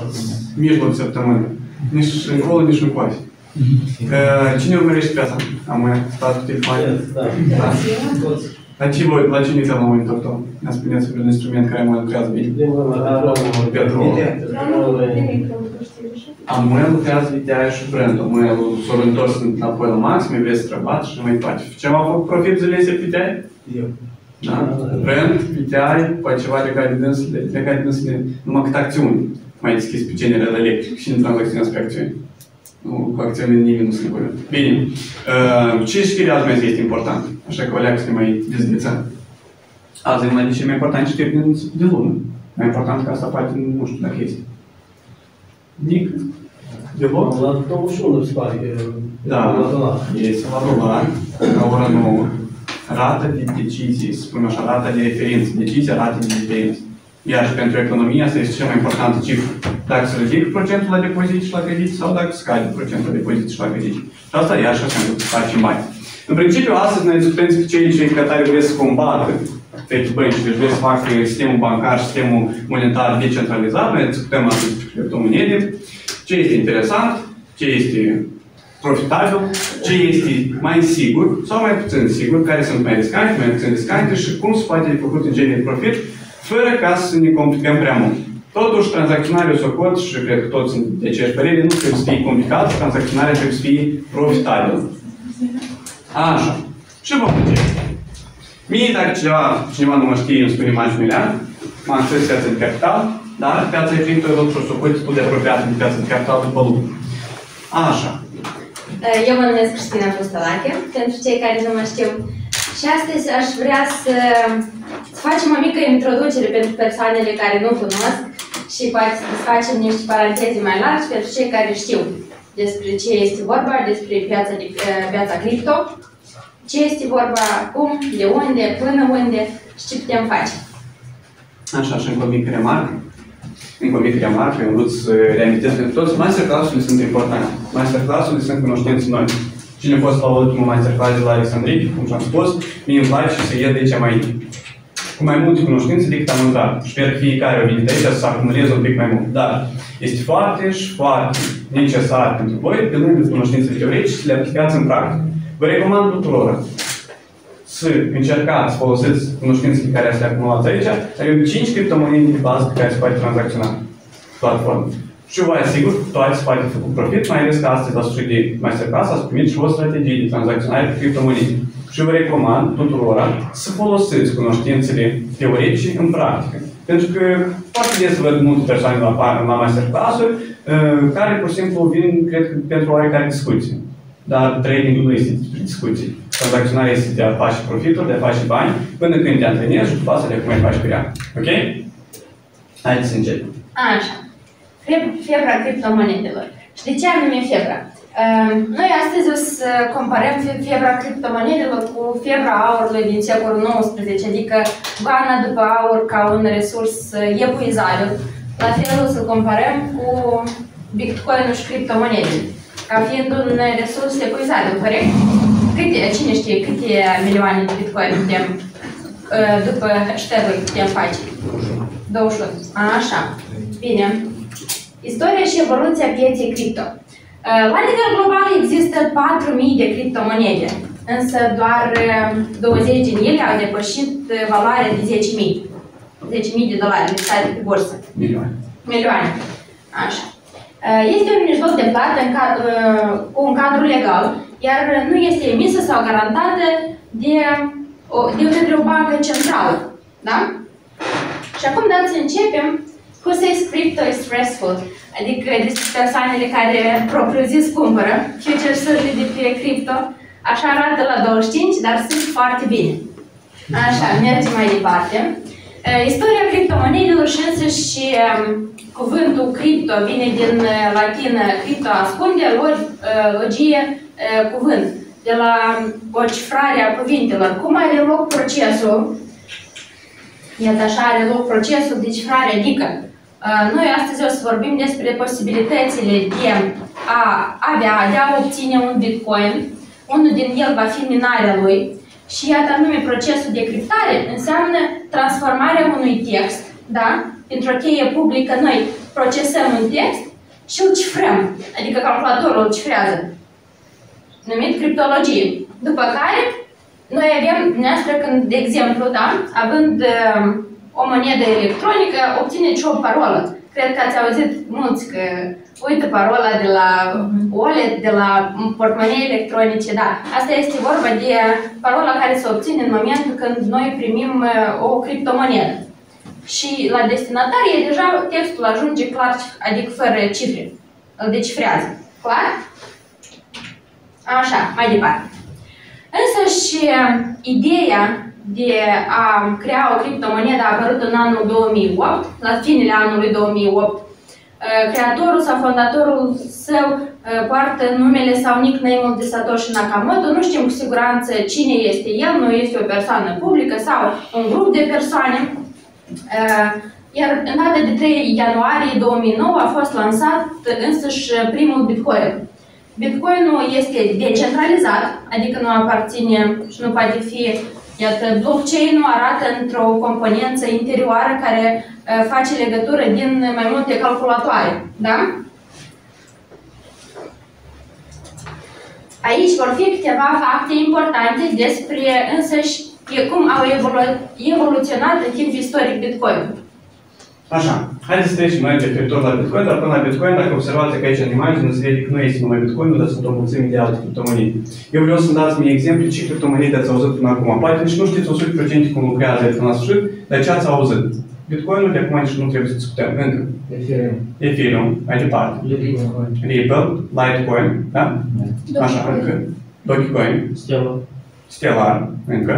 mijloc de săptămână. Nici încolo, nici încoace. Cine urmărește pe asta? Am mai stat cu telefonul? Da. La cine ți-am la monitor tău? Ne spuneți un instrument care mai lucrează bine? Pentru... Amuel lucrează VTI și brandul. Amuel s-a întors înapoi la maxim, îi vrei să străbat și mai face. Ce am făcut profit zilele astea VTI? Eu. Da? Brand, VTI, poate ceva legat de dânsele, numai cât acțiuni. Mai deschis pe general electric și nu tranzacționează pe acțiuni. Cu acțiune nimeni nu se bucură. Bine. Ce știri azi mai este important? Așa că o leacă să ne mai dezghețăm. Azi e una din cele mai importante știri de lună. Mai important ca asta poate, nu știu dacă este. Nic? De loc? La 21 se pare că... Da, este la dolar, la ora 9. Rata de decizie, să spunem așa, rata de referință. Decizia, rata de referință. Iar și pentru economia asta este cea mai importantă cifră. Dacă se ridică procentul la depozit și la credit sau dacă scade procentul la depozit și la credit. Și asta iar și așa să facem bani. În principiu, astăzi ne discutăm despre cei care vreau să combată fake bănci, deci vreau să facă sistemul bancar, sistemul monetar decentralizat. Noi discutăm astăzi despre criptomonede. Ce este interesant, ce este profitabil, ce este mai sigur sau mai puțin sigur, care sunt mai riscante, mai puțin riscante și cum se poate de făcut în genere profit, fără ca să ne complicăm prea mult. Totuși, tranzacționarea socot, și cred că toți sunt de aceeași părere, nu trebuie să fie complicat, tranzacționarea trebuie să fie profitabilă. Așa. Și vom începe. Mie, dacă cineva nu mă știe, îmi spune Maciu Milean, m-am accès piața de capital, dar piața de cripto e lucru socot destul de apropiată de piața de capital după lucru. Așa. Eu mă numesc Cristina Postolache, pentru cei care nu mă știu. Și astăzi aș vrea să facem o mică introducere pentru persoanele care nu cunosc și poate să facem niște paranteze mai largi pentru cei care știu despre ce este vorba, despre piața cripto, ce este vorba, cum, de unde, până unde și ce putem face. Așa, și încă o mică remarcă. Încă o mică remarcă, eu vrut să reamintesc pentru toți. Masterclass-urile sunt importante. Masterclass-urile sunt cunoștințe noi. Cine a fost la ultimul masterclass de la Alexandrii, cum și-am spus, mie îmi place să ied de aici mai cu mai multe cunoștințe decât am intrat. Sper că fiecare a venit aici să acumuleze un pic mai mult. Dar este foarte și foarte necesar pentru voi, pe lângă cunoștințele teoretice, să le aplicați în practică. Vă recomand tuturor să încercați să folosiți cunoștințele care ați le acumulați aici. Avem 5 criptomonede de bază pe care se poate tranzacționa platformă. Și vă asigur că toate se poate făcut profit, mai ales că astăzi, la sfârșit de masterclass, ați primit și o strategie de tranzacționare pe criptomonede. Și vă recomand tuturor să folosiți cunoștințele teoretice în practică. Pentru că foarte des văd multe persoane la masterclass-uri care pur și simplu vin, cred că, pentru oarecare discuție. Dar trading-ul nu este despre discuții. Tranzacționarea este de a face profituri, de a face bani, până când te antrenezi și după asta de cum mai faci pe ea. Ok? Haideți să începem. Așa. Febra criptomonedelor. Și de ce anume febra? Noi astăzi o să comparăm febra criptomonedelor cu febra aurului din secolul XIX, adică goana după aur ca un resurs epuizabil. La fel o să comparăm cu Bitcoin-ul și criptomonedele, ca fiind un resurs epuizabil, corect? Cine știe câte milioane de Bitcoin putem, după șterguri putem face? 21. Așa. Bine. Istoria și evoluția pieței cripto. La nivel global există 4.000 de criptomonede, însă doar 20 din ele au depășit valoarea de 10.000. 10.000 de dolari listate pe bursă. Milioane. Așa. Este un mijloc de plată cu un cadru legal, iar nu este emisă sau garantată de către o bancă centrală. Da? Și acum dați să începem. Who says crypto is stressful? Adică despre persoanele care propriu-zis cumpără futures-urile de pe cripto. Așa arată la 25, dar sunt foarte bine. Așa, mergem mai departe. Istoria criptomonedelor și însăși cuvântul cripto vine din latină crypto ascunde, logie, cuvânt. De la o cifrare a cuvintelor. Cum are loc procesul? Iată așa are loc procesul de cifrare, adică noi astăzi o să vorbim despre posibilitățile de a obține un Bitcoin. Unul din el va fi minarea lui. Și iată anume procesul de criptare înseamnă transformarea unui text, da? Dintr-o cheie publică noi procesăm un text și îl cifrăm, adică calculatorul îl cifrează, numit criptologie. După care, noi avem, dumneavoastră, când, de exemplu, da, având o monedă electronică, obțineți și o parolă. Cred că ați auzit mulți că, uite, parola de la wallet, de la portmonee electronice, da. Asta este vorba de parola care se obține în momentul când noi primim o criptomonedă. Și la destinatarie, deja textul ajunge clar, adică fără cifre. Îl decifrează. Clar? Așa, mai departe. Însă și ideea de a crea o criptomonedă a apărut în anul 2008, la finele anului 2008. Creatorul sau fondatorul său poartă numele sau nickname-ul de Satoshi Nakamoto. Nu știm cu siguranță cine este el, nu este o persoană publică sau un grup de persoane. Iar în data de 3 ianuarie 2009 a fost lansat însăși primul Bitcoin. Bitcoinul este decentralizat, adică nu aparține și nu poate fi, iată, blockchain-ul arată într-o componență interioară care face legătură din mai multe calculatoare, da? Aici vor fi câteva fapte importante despre însăși cum au evoluționat în timp istoric Bitcoin. Așa, haideți să trecem mai referitor la Bitcoin, dar până la Bitcoin, dacă observați că aici în imagine se vede că nu este numai Bitcoin, dar sunt o mulțime de alte criptomonede. Eu vreau să-mi dați mie exemplu ce criptomonede ați auzit până acum. Poate nici nu știți 100% cum lucrează până la sfârșit, dar ce ați auzit? Bitcoinul de acum nici nu trebuie să discutăm încă. Ethereum, mai departe. Ripple, Litecoin, da? Așa, încă. Dogecoin. Stellar, încă.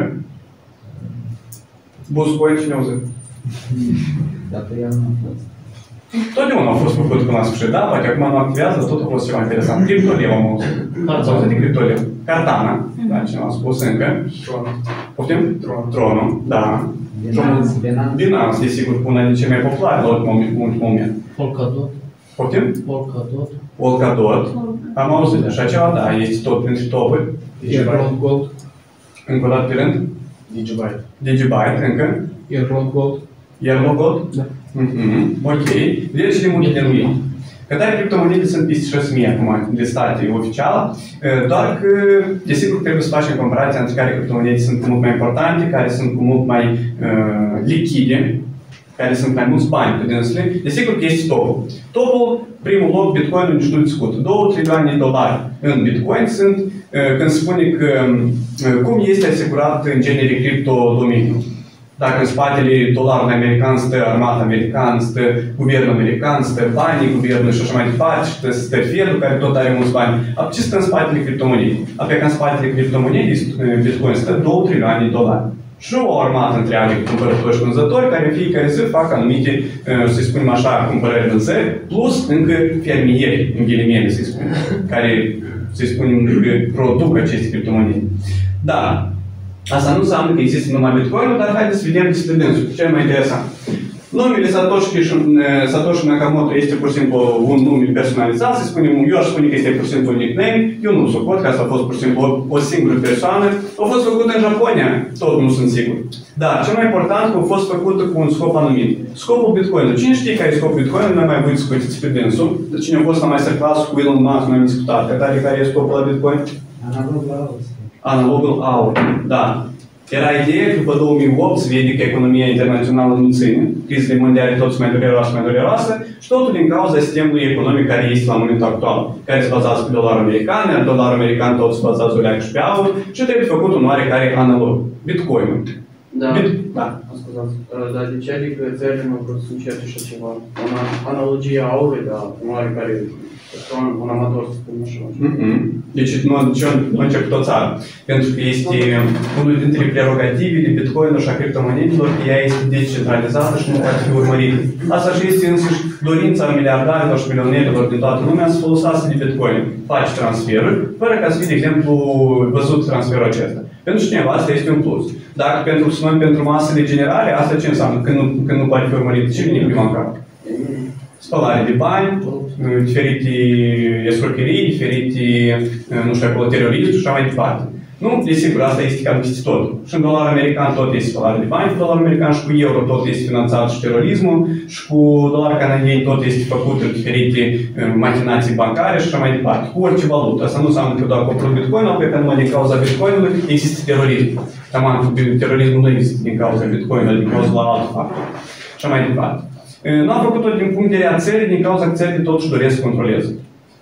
Buzzcoin, cine auzit? Dacă ea nu a fost. Totdeauna a fost făcut până la sfârșit, da? Poate acum nu activează, tot a fost ceva interesant. Criptoleu am auzit. Ați auzit de criptoleu? Cardano, da, cineva a spus încă. Poftim? Tronul, da. Binance, desigur, una din cele mai populare la ultimul moment. Polkadot. Poftim? Polkadot. Polkadot. Am auzit așa ceva, da, este tot printre topuri. Gold. Încă o dată pe rând? Digibyte, încă? Yellow Gold? Da. Ok. Vedeți ce de multe denumiri. Cătare criptomonede sunt peste 6.000 acum listate oficial, doar că, desigur, trebuie să facem comparația între care criptomonede sunt mult mai importante, care sunt cu mult mai lichide, care sunt mai mulți bani pe dânsele. Desigur că este topul. Topul, primul loc, Bitcoinul nici nu discută. 2 trilioane de dolari în Bitcoin sunt, când spune că cum este asigurat în genere cripto-domeniul. Dacă în spatele dolarului american stă armata americană, stă guvernul american, stă banii guvernului și așa mai departe, stă Fedul, care tot are mulți bani. Ce stă în spatele criptomonedei? Apoi că în spatele criptomonedei Bitcoin stă 2 trilioane de dolari. Și o armată întreagă de cumpărători și vânzători, care în fiecare zi fac anumite, să spunem așa, cumpărări vânzări, plus încă fermieri, în ghilimele, să spunem, care, să spunem, produc aceste criptomonede. Da. Asta nu înseamnă că există numai Bitcoin, dar haideți să vedem despre dânsul, cel mai interesant. Numele Satoshi Nakamoto este pur și simplu un nume personalizat, să spunem, eu aș spune că este pur și simplu un nickname, eu nu suport că asta a fost pur și simplu o singură persoană, a fost făcută în Japonia, tot nu sunt sigur. Dar cel mai important că a fost făcută cu un scop anumit. Scopul Bitcoin. Cine știe care e scopul Bitcoin, nu mai voi discutiți pe dânsul. Cine a fost la masterclass cu Elon Musk, noi am discutat, care e scopul la Bitcoin? Analogul aur, da. Era ideea că după 2008 se vede că economia internațională nu ține, crizele mondiale tot mai dureroasă și totul din cauza sistemului economic care este la momentul actual, care se bazează pe dolarul american, iar dolarul american tot se bazează și pe aur și trebuie făcut un oarecare analog, Bitcoin-ul. Da, scuzați, dar de ce adică țările nu pot să încerce așa ceva? Analogia aurului, dar un oarecare un amator, să spun așa. Deci nu a început o țară. Pentru că este unul dintre prerogativele Bitcoin-ului și a criptomonedelor, că ea este decentralizată și nu poate fi urmărită. Asta și este însăși dorința miliardarilor și milionerilor din toată lumea să folosească de Bitcoin. Faci transferuri, fără ca să fie, de exemplu, văzut transferul acesta. Pentru cineva asta este un plus. Dacă pentru masele generale, asta ce înseamnă? Când nu poate fi urmărit, ce vine prima în cap? Spălare de bani, diferite escrocherii, diferite, nu știu acolo, terorism și așa mai departe. Nu? Desigur, asta este cam peste tot. Și în dolar american tot este spălare de bani cu dolar american și cu euro tot este finanțat și terorismul și cu dolar canadieni tot este făcut în diferite machinații bancare și așa mai departe. Cu orice valută. Asta nu înseamnă că doar cu bitcoinul, pentru că numai din cauza bitcoinului există terorism. Terorismul nu există din cauza bitcoinului, din cauza la alt factor. Și așa mai departe. Nu am făcut-o din punct de vedere a țării, din cauza că țările totuși doresc să controleze.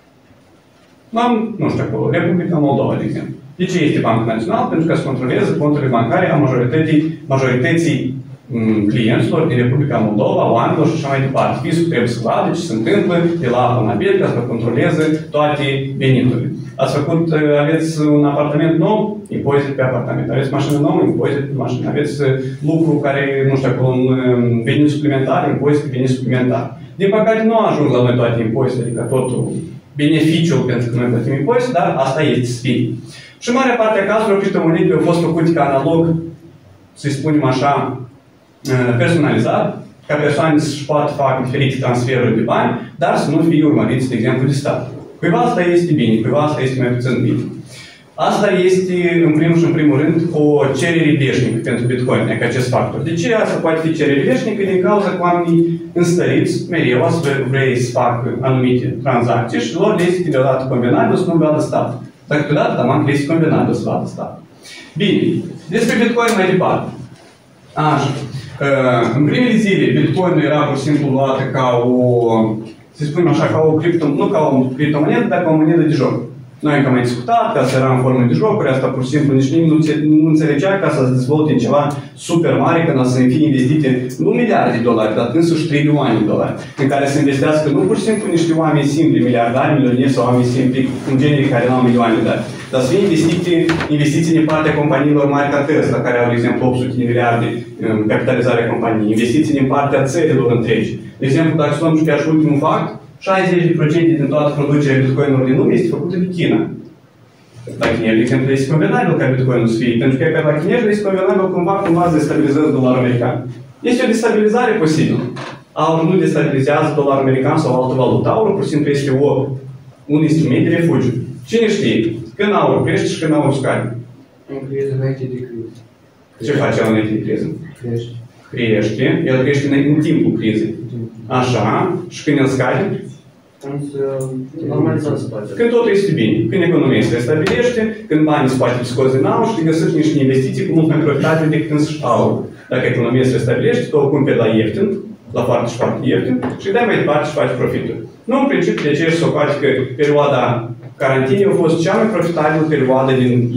Am, nu știu acolo, Republica Moldova, de exemplu. De ce este Banca Națională? Pentru că se controlează conturile bancare a majorității clienților din Republica Moldova, oamenilor și așa mai departe. Fiscul trebuie să vadă ce se întâmplă de la până la bet, ca să controleze toate veniturile. Aveți un apartament nou, impozit pe apartament. Aveți mașină nouă, impozit pe mașină. Aveți lucru care, nu știu, acolo un venit suplimentar, impozit pe venit suplimentar. Din păcate nu ajung la noi toate impozitele, adică totul beneficiul pentru că noi plătim impozit, dar asta este să fie. Și marea parte a cazurilor, criptomonedele au fost făcute ca analog, să-i spunem așa, personalizat, ca persoane să-și poată face diferite transferuri de bani, dar să nu fie urmăriți, de exemplu, de stat. Cuiva asta este bine, cuiva asta este mai puțin bine. Asta este, în primul rând, o cerere veșnică pentru Bitcoin, ca acest factor. De ce asta poate fi cerere veșnică? Din cauza că oamenii înstăriți mereu să vrei să facă anumite tranzacții și lor le este deodată convenabil să nu vadă stat. Dar câteodată, dar le este convenabil să vadă stat. Bine, despre Bitcoin mai departe. Așa. În primele zile, Bitcoinul era pur și simplu luată ca o, să spunem așa, ca o nu ca o criptomonedă, dar ca o monedă de joc. Noi încă am mai discutat, că asta era în formă de jocuri, asta pur și simplu nici nimeni nu înțelegea ca să se dezvolte în ceva super mare, când să fie investite nu miliarde de dolari, dar însuși trilioane de dolari, în care să investească nu pur și simplu niște oameni simpli, miliardari, milionieri sau oameni simpli, în genere care nu au milioane de dolari, dar să fie investiții din partea companiilor mari ca Tesla, care au, de exemplu, 800 de miliarde capitalizarea companiei, investiții din partea țărilor întregi. De exemplu, dacă să luăm și chiar și ultimul fapt, 60% din toată producerea bitcoinului din lume este făcută de China. La chinezi, de exemplu, este convenabil ca bitcoinul să fie, pentru că la chinezi este convenabil cumva să destabilizează dolarul american. Este o destabilizare posibilă. Aurul nu destabilizează dolarul american sau altă valută. Aurul pur și simplu este un instrument de refugiu. Cine știe? Când aurul crește și când aurul scade? În criză înainte de criză. Ce face el înainte de criză? Crește. Crește. El crește în timpul crizei. Așa. Și când el scade? Când totul este bine, când economia se restabilește, când banii se poate scoți din aur și te găsești niște investiții cu mult mai profitabile decât însăși aur. Dacă economia se restabilește, tu o cumperi la ieftin, la foarte și foarte ieftin, și dai mai departe și faci profituri. Nu, în principiu, de ce se socoate că perioada carantinei a fost cea mai profitabilă perioadă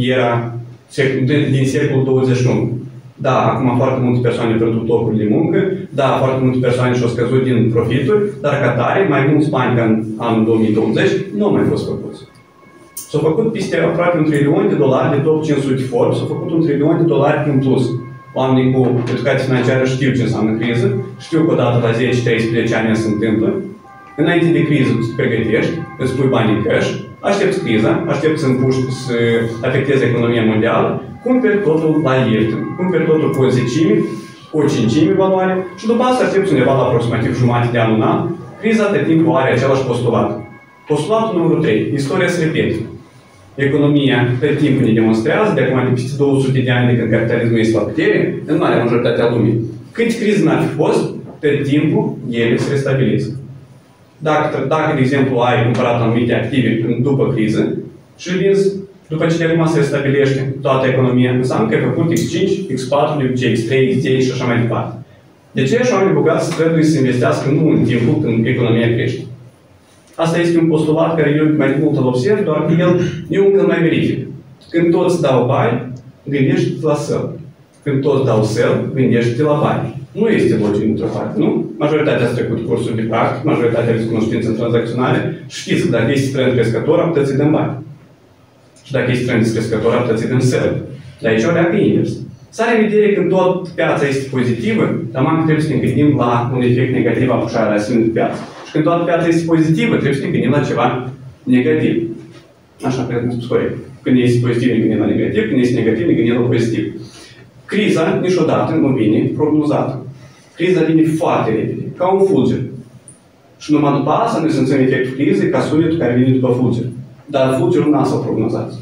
din secolul 21. Da, acum foarte multe persoane au pierdut locuri de muncă, da, foarte multe persoane și-au scăzut din profituri, dar ca tare, mai mulți bani ca în anul 2020 nu au mai fost făcuți. S-au făcut peste aproape $1 trilion de top 500 Forbes, s-au făcut $1 trilion în plus. Oamenii cu educație financiară știu ce înseamnă criză, știu că odată la 10-13 ani se întâmplă. Înainte de criză tu te pregătești, îți pui banii în cash, aștepți criza, aștepți să afecteze economia mondială, cumperi totul la ieftin, cumperi totul cu o zecime, cu o cincime valoare și după asta aștepți undeva la aproximativ jumătate de an, un an, criza de timp are același postulat. Postulatul numărul 3. Istoria se repete. Economia de timp ne demonstrează, de acum de peste 200 de ani de când capitalismul este la putere, în marea majoritate a lumii. Câte crize n-ar fi fost, pe timpul ele se restabilează. Dacă, de exemplu, ai cumpărat anumite active după criză și vinzi, după ce de acum se restabilește toată economia, înseamnă că ai făcut X5, X4, X3, X10 și așa mai departe. De ce așa oamenii bogați trebuie să investească nu în timpul când economia crește? Asta este un postulat care eu mai mult îl observ, doar că eu încă mai verific. Când toți dau bani, gândește-te la sell. Când toți dau sell, gândește-te la bani. Nu este logic într-o parte, nu? Majoritatea ați trecut cursuri de practic, majoritatea aveți cunoștințe tranzacționale. Știți că dacă este trend crescător, am putea să-i dăm bani. Și dacă este trend crescător, am putea să-i dăm sell. Dar aici o leagă invers. Să are în vedere când tot piața este pozitivă, dar mai trebuie să ne gândim la un efect negativ apușarea la sine de piață. Și când toată piața este pozitivă, trebuie să ne gândim la ceva negativ. Așa cred că am spus corect. Când este pozitiv, ne gândim la negativ, când este negativ, ne gândim la pozitiv. Criza niciodată nu vine prognozată. Criza vine foarte repede, ca un fulger. Și numai după asta noi simțim efectul crizei ca sunetul care vine după fulger. Dar fulgerul n-a să-l prognozați.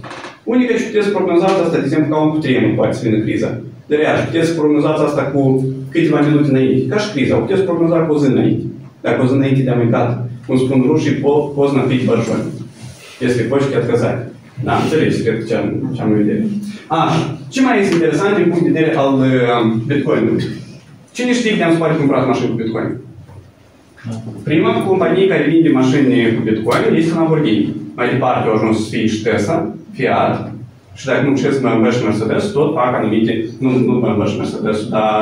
Unii că puteți prognozați asta, de exemplu, ca un cutremur poate să vină criza. De real, puteți prognozați asta cu câteva minute înainte, ca și criza, puteți prognoza cu o zi înainte. Dacă o zi înainte de amicat, cum spun rușii, poznă pить боржоmi. Если почки отказать. Da, înțelegi, cred ce am în vedere. Ce mai este interesant din punct de vedere al Bitcoin-ului? Cine știe de am spate cumpărat mașini cu Bitcoin? Prima companie care vinde mașini cu Bitcoin este Lamborghini. Mai departe au ajuns să fie și Tesla, Fiat, și dacă nu știți BMW și Mercedes, tot fac anumite, nu BMW și Mercedes, dar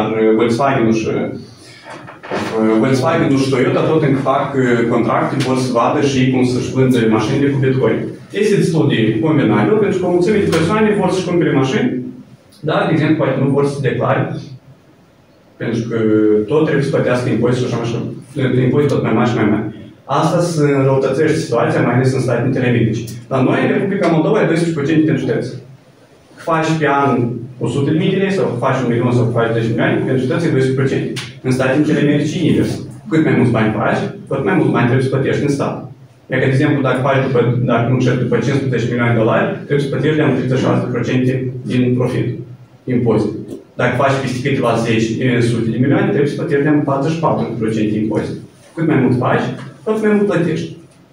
Volkswagen și Toyota tot încă fac contracte, vor să vadă și cum să-și vândă mașinile cu Bitcoin. Este destul de convenabil, pentru că o mulțime de persoane vor să-și cumpere mașini, dar, de exemplu, poate nu vor să declare, pentru că tot trebuie să plătească impozitul și așa mai așa, impozitul tot mai mari și mai mari. Asta se înrăutățește situația, mai ales în statele intermedice. La noi, în Republica Moldova, e 12% pentru județ. Faci pe an 100.000 de lei, sau faci 1 milion, sau faci 10 milioane, pentru județ e 12%. În statele intermedice e invers. Cât mai mulți bani faci, tot mai mulți bani trebuie să plătești în stat. Iar, de exemplu, dacă nu știu, după 15 milioane de dolari, trebuie să plătești de 36% din profit, impozit. Dacă faci peste câteva sute de milioane, trebuie să plătești de 44% impozit. Cât mai mult faci, tot mai mult plătești.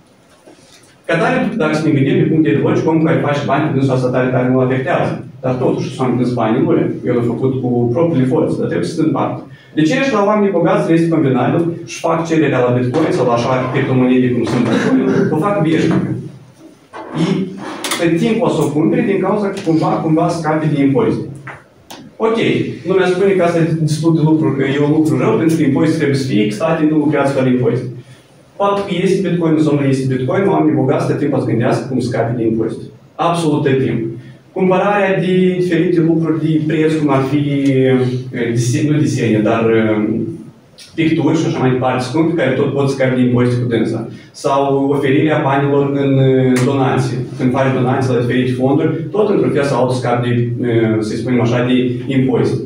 Ca tare, dacă să ne gândim din punct de vedere logic, omul care face bani, dânsul asta tare nu afectează. Dar totuși, s-au câți bani în lume. El a făcut cu propriile forțe, dar trebuie să se împartă. De ce și la oamenii bogați este convenabil și fac cererea la Bitcoin sau la așa criptomonede cum sunt Bitcoin, o fac veșnică. Ei, pe timp o să o cumpere din cauza că cumva scape de impozit. Ok, lumea spune că asta e destul de lucru, că e un lucru rău, pentru că impozitul trebuie să fie, statele nu lucrează fără impozit. Faptul că este Bitcoin sau nu este Bitcoin, oamenii bogați de timp o să gândească cum scape de impozit. Absolut de timp. Cumpărarea de diferite lucruri de preț, cum ar fi, nu desene, dar picturi și așa mai departe, scumpi, care tot pot scape de impozit cu dânsa. Sau oferirea banilor în donații. Când faci donații la diferite fonduri, tot într-un fel sau altul scape de, să-i spunem așa, de impozit.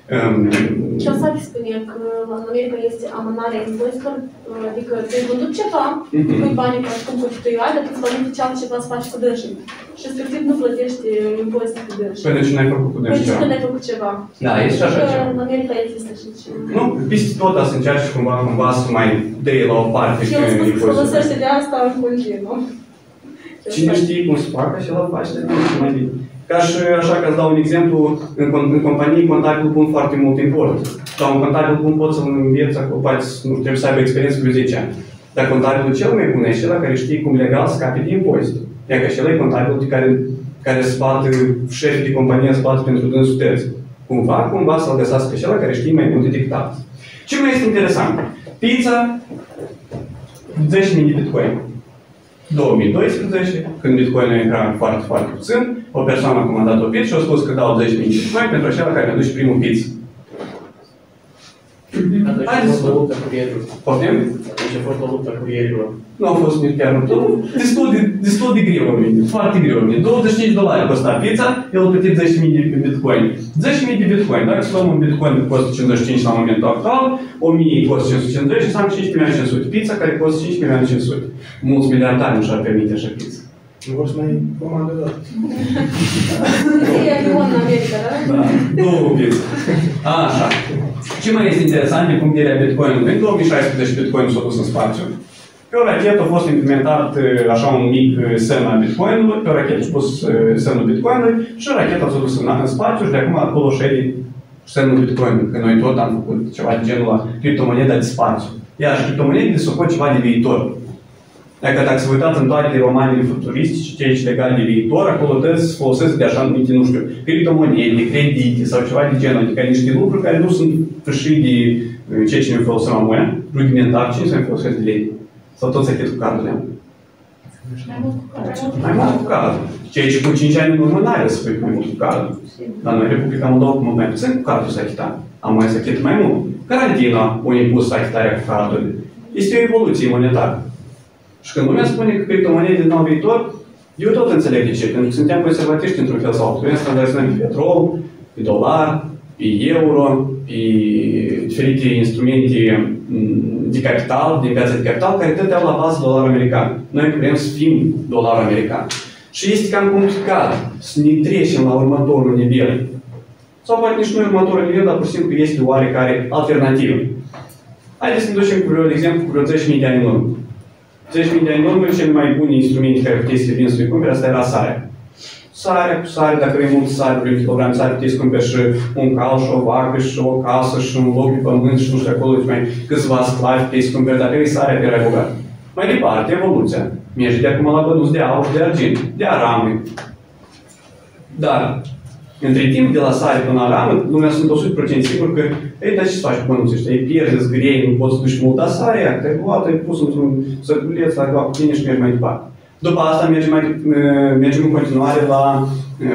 Și asta spune că în America este amânarea impozitelor, adică ți-ai vândut ceva, pui banii ca și cumpări tu ai, dar tu îți plătești altceva să faci cu dânșii. Și respectiv nu plătești impozite cu dânșii. Păi de ce n-ai făcut cu dânșii ceva? Păi de ce n-ai făcut ceva? Da, este și așa ceva. În America există și ceva. Nu, peste tot să încerci cumva să mai dai la o parte și el spus că folosește de asta în continuu. Cine știe cum se facă și el face de mai bine. Ca și așa că îți dau un exemplu, în companii contabilul pun foarte mult import. Sau un contabil bun poți să-l înveți, nu trebuie să aibă experiență cu 10 ani. Dar contabilul cel mai bun e acela care știe cum legal scape de impozit. Iar că acela e contabilul care spate, șefii de companie spate pentru dânsul terți. Cumva să-l găsească acela care știe mai multe decât alții. Ce mai este interesant? Pizza, 10.000 de bitcoin. 2012, când bitcoinul era foarte, foarte puțin, o persoană a comandat o pizza și a spus că dau 10.000 de bitcoin pentru acela care mi-a dus primul pizza. Atunci a fost o luptă cu curierilor. Poftim? Atunci a fost o luptă cu curierilor. Nu a fost nici chiar luptă. Destul de greu a venit. Foarte greu a venit. $25 costa pizza, el a plătit 10.000 de bitcoin. 10.000 de bitcoin. Dacă să luăm un bitcoin costă 55 la momentul actual, 1.000 costă 550 și înseamnă 5.500.000. Pizza care costă 5.500.000. Mulți miliardari nu și-ar permite așa pizza. Nu vor să mai comandă dat. E avion în America, da? Da, două pizza. Așa. Ce mai este interesant din punct de vedere a Bitcoin-ului? În 2016 Bitcoin s-a dus în spațiu. Pe o rachetă a fost implementat așa un mic semn al Bitcoin-ului, pe o rachetă a pus semnul Bitcoin-ului și racheta s-a dus în spațiu și de acum acolo șede semnul Bitcoin-ului, că noi tot am făcut ceva de genul la criptomoneda de spațiu. Iar și criptomonedele s-au făcut ceva de viitor. Dacă să vă uitați în toate romanele futuristice, cei legate de viitor, acolo trebuie să folosesc de așa numite, nu știu, criptomonede, credite sau ceva de genul, adică niște lucruri care nu sunt fâșii de ceea ce ne folosim acum, rudimentar, cine să ne folosesc de lei. Sau tot să achit cu cardul meu. Mai mult cu cardul. Ceea ce cu 5 ani în urmă n-are să spui mai mult cu cardul. Dar noi, Republica Moldova, cu mult mai puțin cu cardul să achitam. Am mai să achit mai mult. Carantina a impus achitarea cu cardul. Este o evoluție monetară. Și când lumea spune că criptomonede din nou viitor, eu tot înțeleg de ce. Pentru că suntem conservatiști într-un fel sau altul. Noi standardizăm pe petrol, pe dolar, pe euro, pe diferite instrumente de capital, din piața de capital, care tot au la bază dolarul american. Noi vrem să fim dolarul american. Și este cam complicat să ne trecem la următorul nivel. Sau poate nici nu următorul nivel, dar pur și simplu este oarecare alternativă. Haideți să ne ducem, de exemplu, cu vreo 10.000 de ani în urmă. 10.000 de ani în urmă, cele mai bune instrumente care puteți să vin să le cumpere, asta era sarea. Sarea cu sare, dacă vrei mult sare, vrei un kilogram de sare, puteți să cumperi și un cal, și o vacă, și o casă, și un loc de pământ, și nu știu acolo, mai câțiva sclavi, puteți să cumperi, dacă vrei sare, erai bogat. Mai departe, evoluția. Merge de acum la bănuți de aur, de argint, de arame. Dar, între timp, de la sare până la aramă, lumea sunt 100% sigur că, ei, dar ce să faci cu bănuții ăștia? Ei pierzi, zgâriei, nu poți să duci multă sare, te-ai luat, ai pus într-un sărculeț, ai luat cu tine și mergi mai departe. După asta mergem în continuare la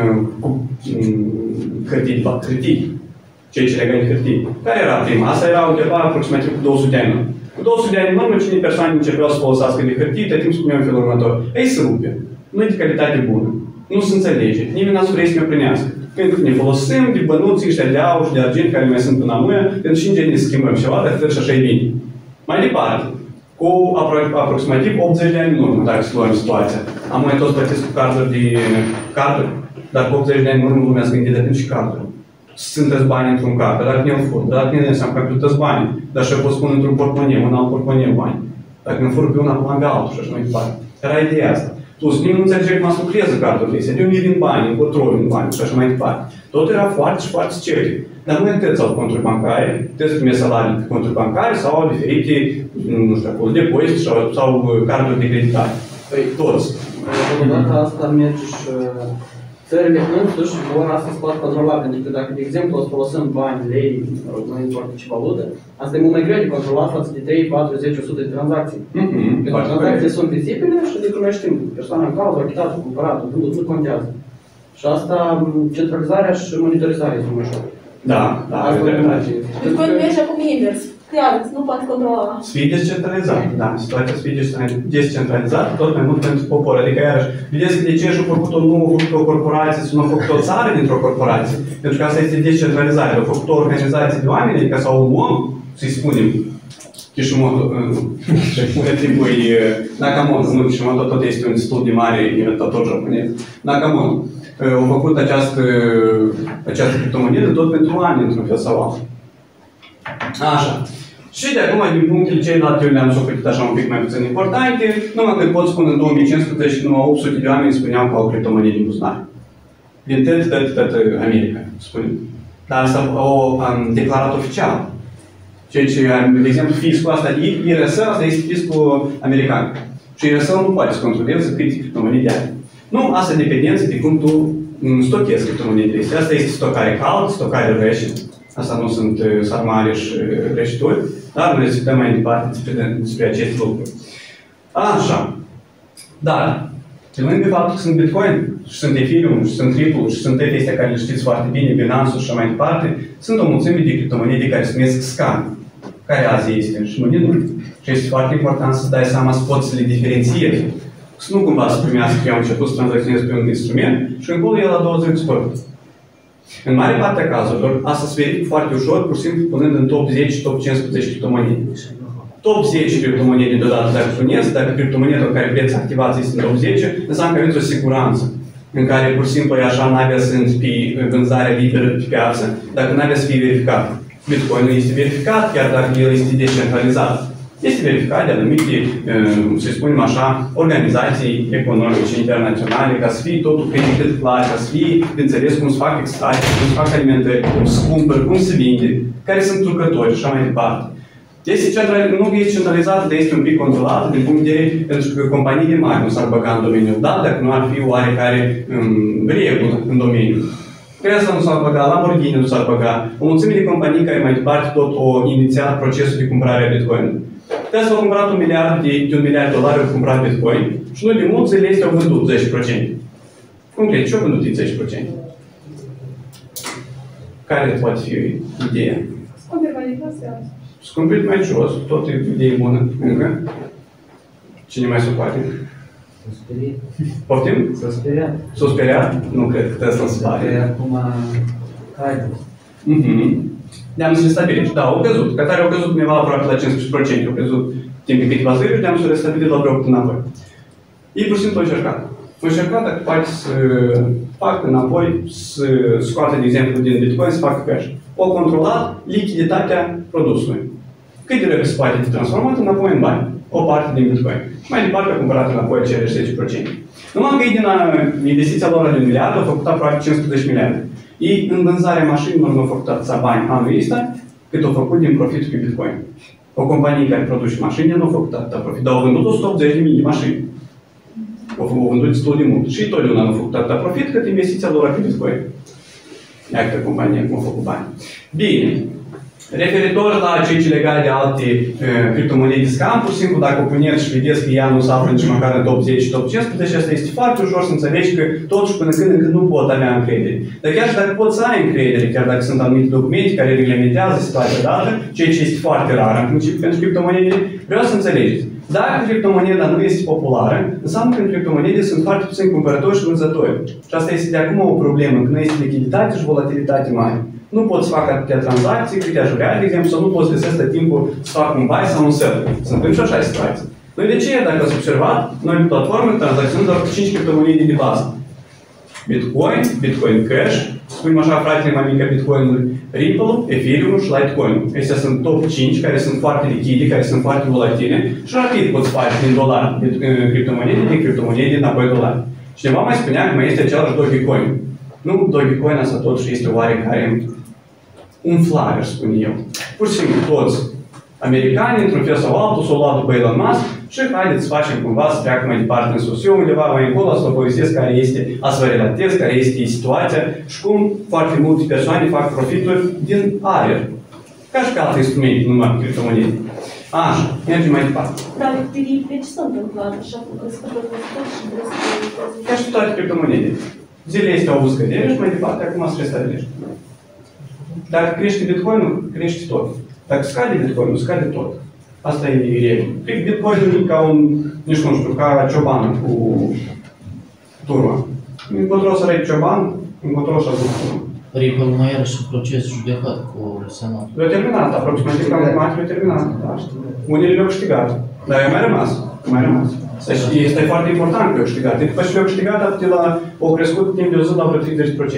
hârtii, cei ce legau de hârtii. Care era prima? Asta era undeva aproximativ cu 200 de ani. Cu 200 de ani în urmă, cine persoane începeau să folosească de hârtii, de timp spuneau în felul următor. Ei, se rupe. Nu e de calitate bună. Nu se înțelege. Nimeni n-a vrut să ne primească. Când ne folosim de bănuții ăștia de aur și de argint care mai sunt până la noi, pentru și în genere schimbăm ceva, dar cred și așa e bine. Mai departe, cu aproximativ 80 de ani în urmă, dacă să luăm situația. Am mai toți plătiți cu carduri, dar cu 80 de ani în urmă lumea se gândit de atunci și carduri. Sunteți bani într-un card, dar dacă ne-l fur, dacă ne înseamnă că plătesc bani, dar și pot spune într-un portmoneu, în alt portmoneu bani. Dacă ne fur pe una, până pe altul și așa mai departe. Era ideea asta. Plus, nimeni nu înțelege cum să lucreze cardurile astea, de unde vin bani, încotro vin bani și așa mai departe. Totul era foarte și foarte cert. Dar nu întâlniți au conturi bancare, trebuie să primești salarii pe conturi bancare sau au diferite, nu știu, acolo, depozite sau carduri de creditare. Păi, toți. Odată asta merge și țările însuși vor asta să poată controla, pentru că dacă, de exemplu, o să folosim bani, lei, nu importă ce valută, asta e mult mai greu de controlat față de 3, 4, 10, 100 de tranzacții. Pentru că tranzacțiile sunt vizibile și de cum noi știm, persoana în cauză, achitatul, cumpăratul, vândut, nu contează. Și asta, centralizarea și monitorizarea este mai ușor. Da, asta e dreptate. Bitcoin merge acum invers. Clar, nu poate controla. Să fie descentralizat, da, situația să fie descentralizată, tot mai mult pentru popor. Adică, iarăși, vedeți că de ce și-a făcut o nu a făcut o corporație, sau nu a făcut o țară dintr-o corporație? Pentru că asta este descentralizare. A făcut o organizație de oameni, adică sau un om, să-i spunem, Kishimoto, Nakamoto, nu Kishimoto, tot este un destul de mare inventator japonez. Nakamoto. Au făcut această criptomonedă tot pentru oameni, într-un fel sau altul. Așa. Și de acum, din punctele celelalte, eu le-am socotit așa un pic mai puțin importante, numai că pot spune în 2015 și numai 800 de oameni spuneau că au criptomonede din buzunar. Din tot America, spunem. Dar asta am declarat oficial. Ceea ce, de exemplu, fiscul ăsta, IRS, asta este fiscul american. Și IRS nu poate să controleze câte criptomonede are. Nu, asta e dependență de cum tu stochezi criptomonedele. Asta este stocare cald, stocare rece. Asta nu sunt sarmale și rășituri, dar noi discutăm mai departe despre aceste lucruri. Așa. Dar, pe lângă faptul că sunt Bitcoin, și sunt Ethereum, și sunt Ripple, și sunt toate astea care le știți foarte bine, Binance și așa mai departe, sunt o mulțime de criptomonede care se numesc scan, care azi este și monedul. Și este foarte important să dai seama să poți să le diferențiezi. Să nu cumva să primească că eu am început să tranzacționez pe un instrument și încolo el la 20 dispărut. În mare parte a cazurilor, asta se verifică foarte ușor, pur și simplu punând în top 10 și top 15 criptomonede. Top 10 criptomonede deodată dacă puneți, dacă criptomoneda care vreți să activați este în top 10, înseamnă că aveți o siguranță în care pur și simplu așa n-avea să inți pe vânzarea liberă pe piață, dacă n-avea să fie verificat. Bitcoinul este verificat, chiar dacă el este decentralizat. Este verificat de anumite, să spunem așa, organizații economice internaționale, ca să fie totul cât clar, ca să fie de înțeles cum se fac extracții, cum se fac alimentări, cum se cumpără, cum se vinde, care sunt lucrători și așa mai departe. Nu este centralizat, dar este un pic controlat din punct de vedere, pentru că companiile mari nu s-ar băga în domeniul dat, dacă nu ar fi oarecare regulă în domeniu. Tesla nu s-ar băga, Lamborghini nu s-ar băga, o mulțime de companii care mai departe tot au inițiat procesul de cumpărare a Bitcoin. Tesla a cumpărat $1 miliard, au cumpărat Bitcoin și nu de mult zile este au vândut 10%. Concret, ce au vândut 10%? Care poate fi ideea? Scumpiri mai jos. Scumpiri mai jos, tot e idee bună, încă. Cine mai se poate? S-a speriat. Poftim? S-a speriat. S-a speriat? Nu cred că Tesla se pare. Acum haide. Ne-am să restabilit. Da, au căzut. Qatar au căzut undeva aproape la 15%. Au căzut timp de câteva zile și ne-am să restabilit la vreo până înapoi. Ei pur și simplu au încercat. Am încercat dacă poate să facă înapoi, să scoate, de exemplu, din Bitcoin, să facă cash. O controlat lichiditatea produsului. Cât de repede se poate fi transformat înapoi în bani. O parte din Bitcoin. Și mai departe a cumpărat înapoi cele 10%. Numai că ei din investiția lor de 1 miliard au făcut aproape 15 miliarde. Ei în vânzarea mașinilor nu au făcut atâția bani anul ăsta, cât au făcut din profitul pe Bitcoin. O companie care produce mașini nu a făcut atâta profit, dar au vândut 180.000 de mașini. Au vândut destul de mult. Și totdeauna nu au făcut atâta profit cât investiția lor pe Bitcoin. Iată compania cum a făcut bani. Bine. Referitor la cei ce legate de alte criptomonede scam, pur și simplu dacă opuneți și vedeți că ea nu se află nici măcar în top 10 și top 15, asta este foarte ușor să înțelegi că totuși până când încă nu pot avea încredere. Dar chiar și dacă poți să ai încredere, chiar dacă sunt anumite documente care reglementează situația dată, ceea ce este foarte rar în principiu pentru criptomonede, vreau să înțelegeți. Dacă criptomoneda nu este populară, înseamnă că în criptomonede sunt foarte puțini cumpărători și vânzători. Și asta este de acum o problemă, că nu este lichiditate și volatilitate mare. Nu pot să fac atâtea tranzacții câte aș vrea, de exemplu, sau nu pot să găsesc tot timpul să fac un buy sau un sell. Sunt și așa situații. Noi de ce, dacă ați observat, noi pe platformă tranzacționăm doar cu 5 criptomonede de bază. Bitcoin, Bitcoin Cash, spunem așa, fratele mai mică Bitcoin-ului, Ripple, Ethereum și Litecoin. Acestea sunt top 5 care sunt foarte lichide, care sunt foarte volatile și rapid poți face din dolari criptomonede, din criptomonede înapoi dolari. Cineva mai spunea că mai este același Dogecoin. Nu, Dogecoin asta totuși este oarecare umflare, aș spune eu. Pur și simplu toți americani, într-un fel sau altul, s-au luat după Elon Musk și haideți să facem cumva să treacă mai departe în sus. Eu undeva mai încolo să vă povestesc care este, să vă relatez care este situația și cum foarte multe persoane fac profituri din aer. Ca și ca alte instrumente, numai criptomonede. Așa, mergem mai departe. Dar de ce s-a întâmplat așa cu scăpătul și vreți ca și toate criptomonede. Zilele este au avut scădere și mai departe acum se restabilește. Dacă crește Bitcoin-ul, crește tot. Dacă scade Bitcoin-ul, scade tot. Asta e regulă. Bitcoin-ul e ca un, nici nu știu, ca cioban cu turma. Încotro să răi cioban, încotro să aduc turma. Ripple mai are și proces judecat cu Senatul. Le-au terminat, aproximativ cam le-au terminat. Unele le-au câștigat, dar eu mai rămas. Este foarte important că au câștigat. După ce le-au câștigat, au crescut timp de o zi la vreo 30%.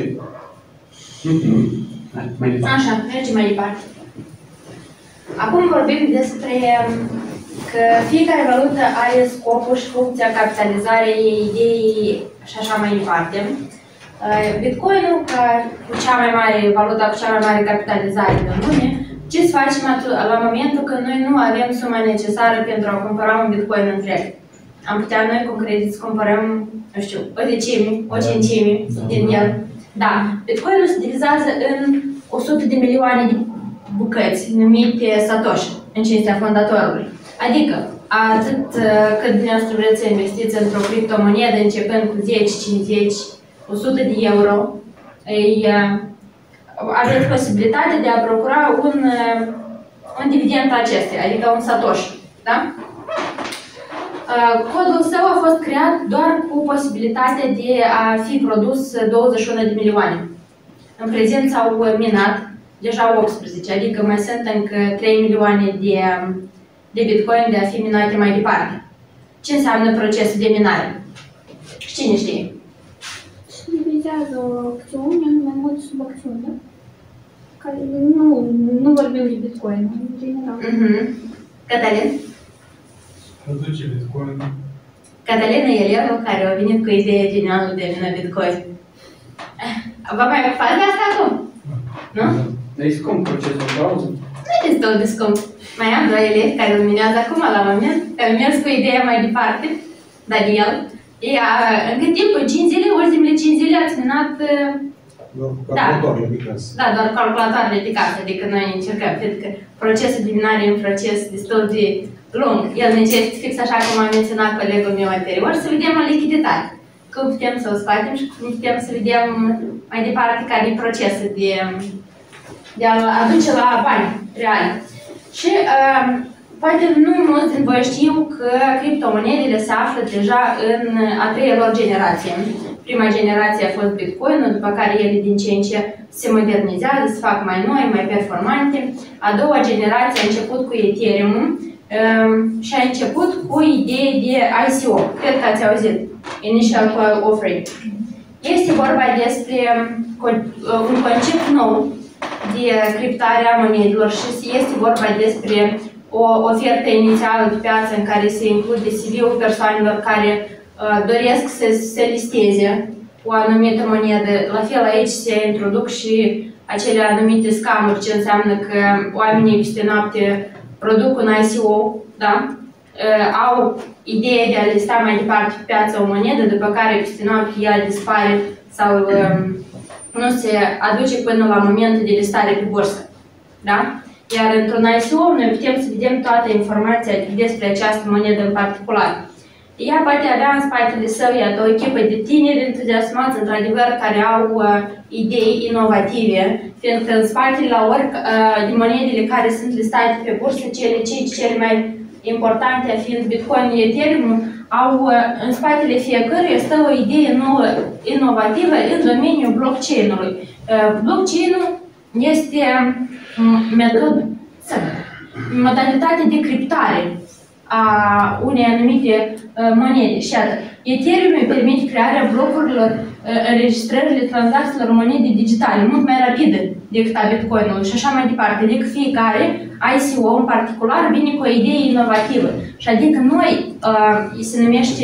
Așa, mergem mai departe. Acum vorbim despre că fiecare valută are scopul și funcția capitalizării ei și așa mai departe. Bitcoin-ul, cu cea mai mare valută, cu cea mai mare capitalizare din lume, ce să facem la momentul când noi nu avem suma necesară pentru a cumpăra un Bitcoin întreg? Am putea noi, cu credit, să cumpărăm, nu știu, o decime, o cincime din el. Da, Bitcoin-ul se divizează în 100 de milioane de bucăți, numite Satoshi, în cinstea fondatorului. Adică, atât cât dumneavoastră vreți să investiți într-o criptomonedă, începând cu 10, 50, 100 de euro, aveți posibilitatea de a procura un dividend acestea, adică un Satoshi. Da? Codul său a fost creat doar cu posibilitatea de a fi produs 21 de milioane. În prezent s-au minat deja 18, adică mai sunt încă 3 milioane de Bitcoin de a fi minate mai departe. Ce înseamnă procesul de minare? Cine știe? Se divizează acțiuni în mai multe subacțiuni, da? Care nu vorbim de Bitcoin, în general. Cătălin? Produce Bitcoin. Cătălin e elevul care a venit cu ideea genială de a mina Bitcoin. Vă mai ocupați de asta acum? Nu? Dar e scump procesul în pauză? Nu e destul de scump. Mai am 2 elevi care îl minează acum la moment, că au mers cu ideea mai departe, dar el. În cât timp? În 5 zile, ultimele 5 zile ați minat... Calculatoarele de casă. Da, doar calculatoarele de casă, adică noi încercăm. Cred că procesul de minare e un proces destul de lung. El necesită, fix așa cum a menționat colegul meu anterior, să vedem la lichiditate. Cum putem să o scoatem și cum putem să vedem mai departe care e procesul de a aduce la bani reali. Și poate nu mulți din voi știu că criptomonedele se află deja în a 3-a lor generație. Prima generație a fost Bitcoin, după care ele din ce în ce se modernizează, se fac mai noi, mai performante. A doua generație a început cu Ethereum și a început cu idee de ICO. Cred că ați auzit. Initial Coin Offering. Este vorba despre un concept nou de criptare a monedelor și este vorba despre o ofertă inițială pe piață în care se include CV-ul persoanelor care doresc să se listeze o anumită monedă. La fel aici se introduc și acele anumite scamuri, ce înseamnă că oamenii peste noapte produc un ICO, da? Au ideea de a lista mai departe pe piață o monedă, după care peste noapte ea dispare sau nu se aduce până la momentul de listare pe bursă. Da? Iar într-un ICO noi putem să vedem toată informația despre această monedă în particular. Ea poate avea în spatele său, iată, o echipă de tineri entuziasmați, într-adevăr, care au idei inovative, fiindcă în spatele de monedele care sunt listate pe bursă, cele mai importante, fiind Bitcoin și Ethereum, au în spatele fiecăruia stă o idee nouă, inovativă în domeniul blockchain-ului. Blockchain-ul este modalitatea de criptare a unei anumite monede. Și atât. Ethereum îi permite crearea blocurilor, înregistrările tranzacțiilor monede digitale mult mai rapidă decât a Bitcoin-ului și așa mai departe. Adică fiecare ICO în particular vine cu o idee inovativă. Și adică noi, se numește,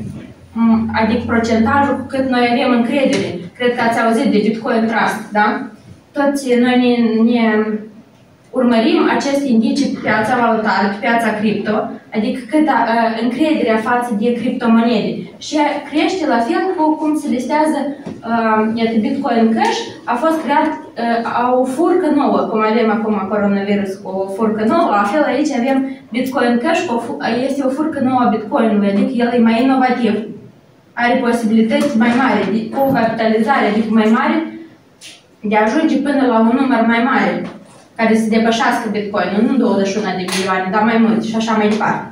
adică procentajul cu cât noi avem încredere. Cred că ați auzit de Bitcoin Trust, da? Toți noi ne urmărim aceste indicii pe piața valutară, pe piața cripto, adică cât încrederea față de criptomonede. Și crește la fel cu cum se listează iată, Bitcoin Cash, a fost creat o furcă nouă, cum avem acum coronavirus cu o furcă nouă, la fel aici avem Bitcoin Cash, este o furcă nouă a Bitcoinului, adică el e mai inovativ, are posibilități mai mari, cu o capitalizare adică mai mare, de a ajunge până la un număr mai mare, care să depășească Bitcoin-ul, nu 21 de milioane, dar mai mult și așa mai departe.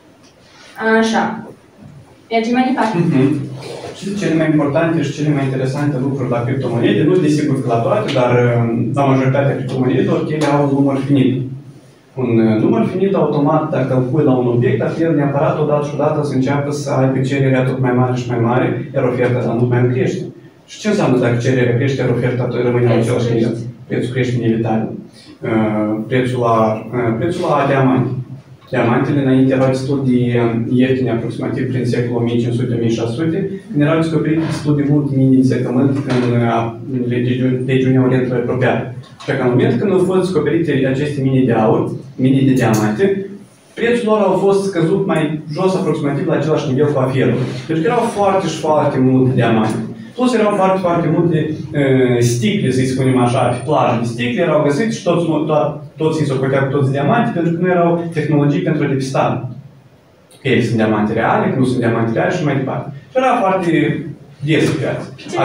Așa. Mergem mai departe. Și cele mai importante și cele mai interesante lucruri la criptomonede, nu desigur că la toate, dar la majoritatea criptomonedelor, ele au un număr finit. Un număr finit automat, dacă îl pui la un obiect, ar fi neapărat odată și odată să înceapă să aibă cererea tot mai mare și mai mare, iar oferta la mult mai nu crește. Și ce înseamnă dacă cererea crește, iar oferta rămâne la același nivel? Prețul crește inevitabil. Prețul la diamanti. Diamantele înainte erau destul de ieftine, aproximativ prin secolul 1500-1600, când erau descoperite destul de multe mini de zecământ în regiunea Orientului apropiat. Și că în momentul când au fost descoperite aceste mini de aur, mini de diamante, prețul lor au fost scăzut mai jos, aproximativ la același nivel cu aferul. Deci erau foarte și foarte multe diamante. Plus erau foarte, foarte multe sticle, să-i spunem așa, pe plajă de sticle erau găsite și toți îi socoteau cu toți diamante, pentru că nu erau tehnologii pentru depistare. Că ele sunt diamante reale, că nu sunt diamante reale și mai departe. Și era foarte des pe piață.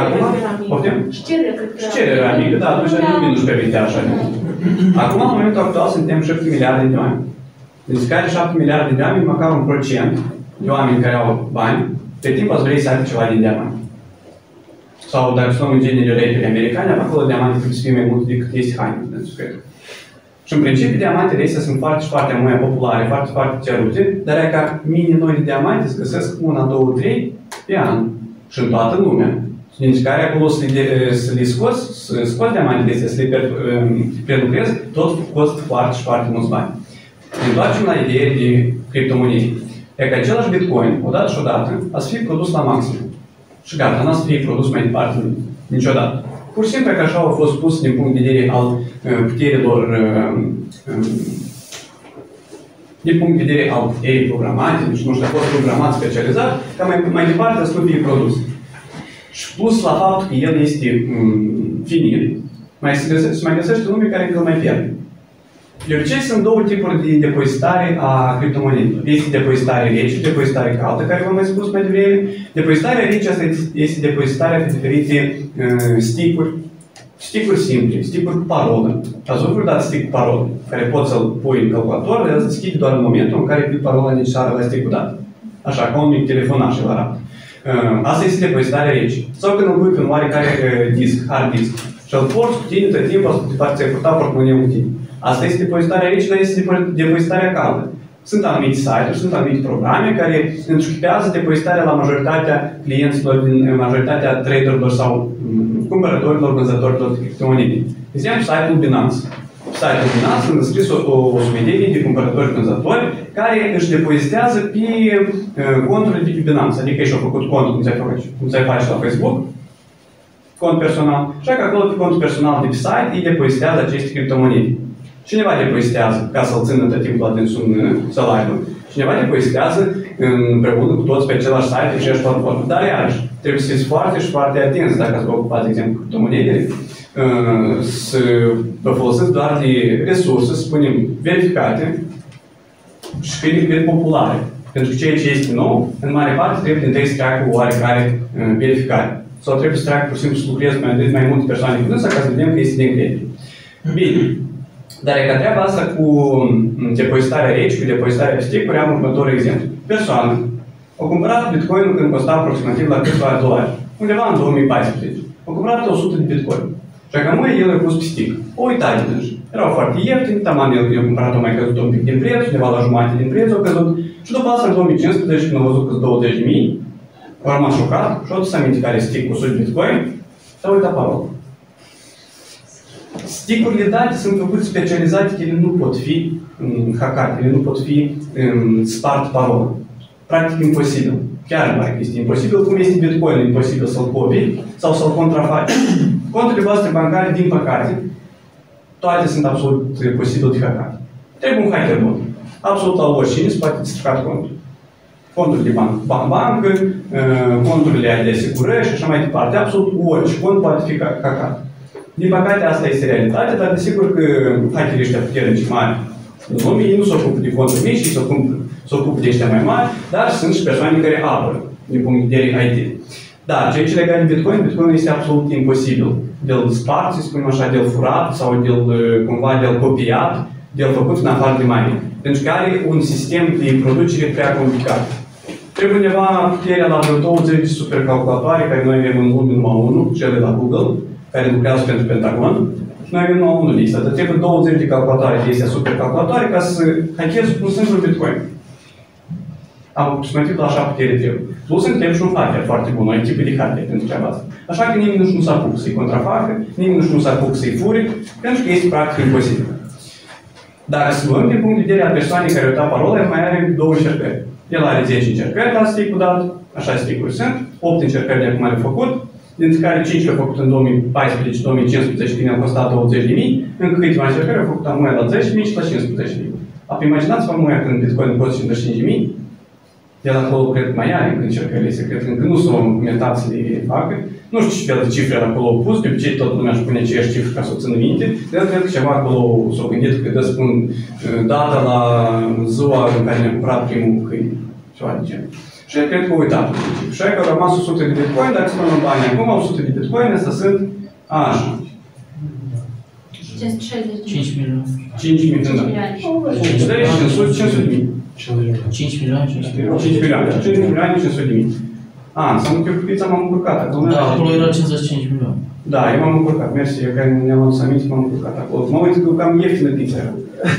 Și cererea era mică, da, atunci nimeni nu-și permitea așa de mult. Acum, în momentul actual, suntem 7 miliarde de oameni. Deci care 7 miliarde de oameni, măcar 1% de oameni care au bani, pe timp ați vrei să aibă ceva din diamante. Sau dacă sunt în genere repere americane, acolo diamante trebuie să fie mai mult decât este haine, cred. Și în principiu diamantele astea sunt foarte, foarte mai populare, foarte, foarte cerute, dar e ca mini noi de diamante se găsesc 1, 2, 3 pe an și în toată lumea. Din care acolo să le scos diamantele astea, să le prelucrez, tot costă foarte și foarte mulți bani. Ne întoarcem la ideea de criptomonede. E că același Bitcoin, odată și odată, a să fie produs la maxim. Și gata, n-a să fie produs mai departe niciodată. Pur și simplu că așa au fost pus din punct de vedere al puterilor, din punct de vedere al puterii programate, deci nu știu, a fost programat specializat, ca mai departe să nu fie produs. Și plus la faptul că el este finit, se mai găsește lume care îl mai pierde. De obicei sunt două tipuri de depozitare a criptomonedelor. Este depozitare rece, depozitare caldă, care v-am mai spus mai devreme. Depozitarea rece asta este depozitarea pe diferite stick-uri simple, stick-uri cu parolă. Ați văzut dat stick cu parolă, care poți să-l pui în calculator, el se deschide doar în momentul în care pui parola necesară la stick-ul dat. Așa, ca un mic telefonaș el arată. Asta este depozitarea rece. Sau când îl pui pe un oarecare disc, hard disk, și îl porți cu tine tot timpul, ți-ai purta portmoneul cu tine. Asta este depozitarea rece, dar este depozitarea caldă. Sunt anumite site-uri, sunt anumite programe care întruchipează depozitarea la majoritatea clienților, din majoritatea traderilor sau cumpărătorilor, vânzătorilor de criptomonede. De exemplu, site-ul Binance. Site-ul Binance sunt scris o sumedenie de cumpărători și vânzători care își depozitează pe conturile de pe Binance. Adică ei și-au făcut contul, cum ți-ai face la Facebook, cont personal. Așa că acolo pe contul personal de pe site îi depozitează aceste criptomonede. Cineva depozitează ca să-l țină tot timpul la dânsul în mână, să-l aibă. Cineva depozitează împreună cu toți pe același site, pe aceeași platformă. Dar iarăși, trebuie să fiți foarte și foarte atenți dacă ați vă ocupați, de exemplu, criptomonedele, să vă folosiți doar de resurse, să spunem, verificate și cât populare. Pentru că ceea ce este nou, în mare parte, trebuie să treacă o oarecare verificare. Sau trebuie să treacă, pur și simplu, să lucrez mai multe persoane cu dânsa ca să vedem că este de încredere. Bine. Dar e ca treaba asta cu depozitarea aici, cu depozitarea pe stick-uri, am următorul exemplu. Persoană a cumpărat bitcoin-ul când costa aproximativ la câțiva dolari, undeva în 2014. A cumpărat 100 de bitcoin. Și acum el a pus pe stick. O uitat de dânsi. Erau foarte ieftini, taman el când a cumpărat-o mai căzut un pic din preț, undeva la jumătate din preț a căzut. Și după asta, în 2015, când a văzut că 20.000, a rămas șocat și a dus aminte care stick cu 100 de bitcoin, s-a uitat parolul. Stick-urile date sunt făcute specializate, ele nu pot fi hackate, ele nu pot fi spart parola. Practic imposibil. Chiar mai este imposibil, cum este Bitcoin, imposibil să-l copii sau să-l contrafaci. Conturile voastre bancare, din păcate, toate sunt absolut posibil de hackate. Trebuie un hacker bun. Absolut la oricine se poate strica contul. Conturile de bancă, conturile de asigurări și așa mai departe. Absolut orice cont poate fi hackat. Din păcate, asta este realitate, dar desigur că hackerii ăștia puternici mari în lume, ei nu se ocupă de fonduri mici, și se ocupă de ăștia mai mari, dar sunt și persoane care apără din punct de vedere IT. Dar ceea ce legat de Bitcoin, Bitcoin este absolut imposibil de-l spart, să spunem așa, de-l furat sau de-l copiat, de-l făcut în afară de mining. Pentru că are un sistem de producere prea complicat. Trebuie undeva puterea la vreo 20 de supercalculatoare, care noi avem în lume numai unul, cele la Google, care lucrează pentru Pentagon. Și noi avem numai unul lista. Dar trebuie 20 de calculatoare de astea supercalculatoare ca să hackezi un singur Bitcoin. Aproximativ la așa putere trebuie. Plus îmi trebuie și un hacker foarte bun, o echipă de hacker pentru treaba asta. Așa că nimeni nu s-a apucă să-i contrafacă, nimeni nu s-a apucă să-i fure, pentru că este practic imposibil. Dacă să luăm din punct de vedere al persoanei care a uitat parola, el mai are 2 încercări. El are 10 încercări la stick-ul dat, așa stick-uri sunt, 8 încercări de acum le-a făcut, dintre care 5 le-a făcut în 2014-2015 când el costa 20.000, încă câteva încercări au făcut amuia la 10.000 și la 15.000. Apoi imaginați-vă amuia când Bitcoin costă 55.000, el acolo cred că mai are încă încercările astea, cred că încă nu s-au metat să le facă. Nu știu ce fel de cifre acolo au pus, de obicei toată lumea își pune aceeași cifre ca să o țină minte, dar cred că ceva acolo s-au gândit că dă spun data la ziua în care ne-a cumpărat primul câine, ceva de genul. Și cred că au uitat. Și că au rămas 100 de bitcoin, dacă se în bani acum, 100 de bitcoin, astea sunt așa. 5 milioane. 5 milioane. 500 de mii. 5 milioane 500 de mii. 5 milioane. 5 milioane 500 de mii. Înseamnă că eu cu pizza m-am încurcat acolo. Da, acolo era 55 milioane. Da, eu m-am încurcat. Mersi, eu care ne-am adus aminte, m-am încurcat acolo. Mă uit că cam ieftină pizza era.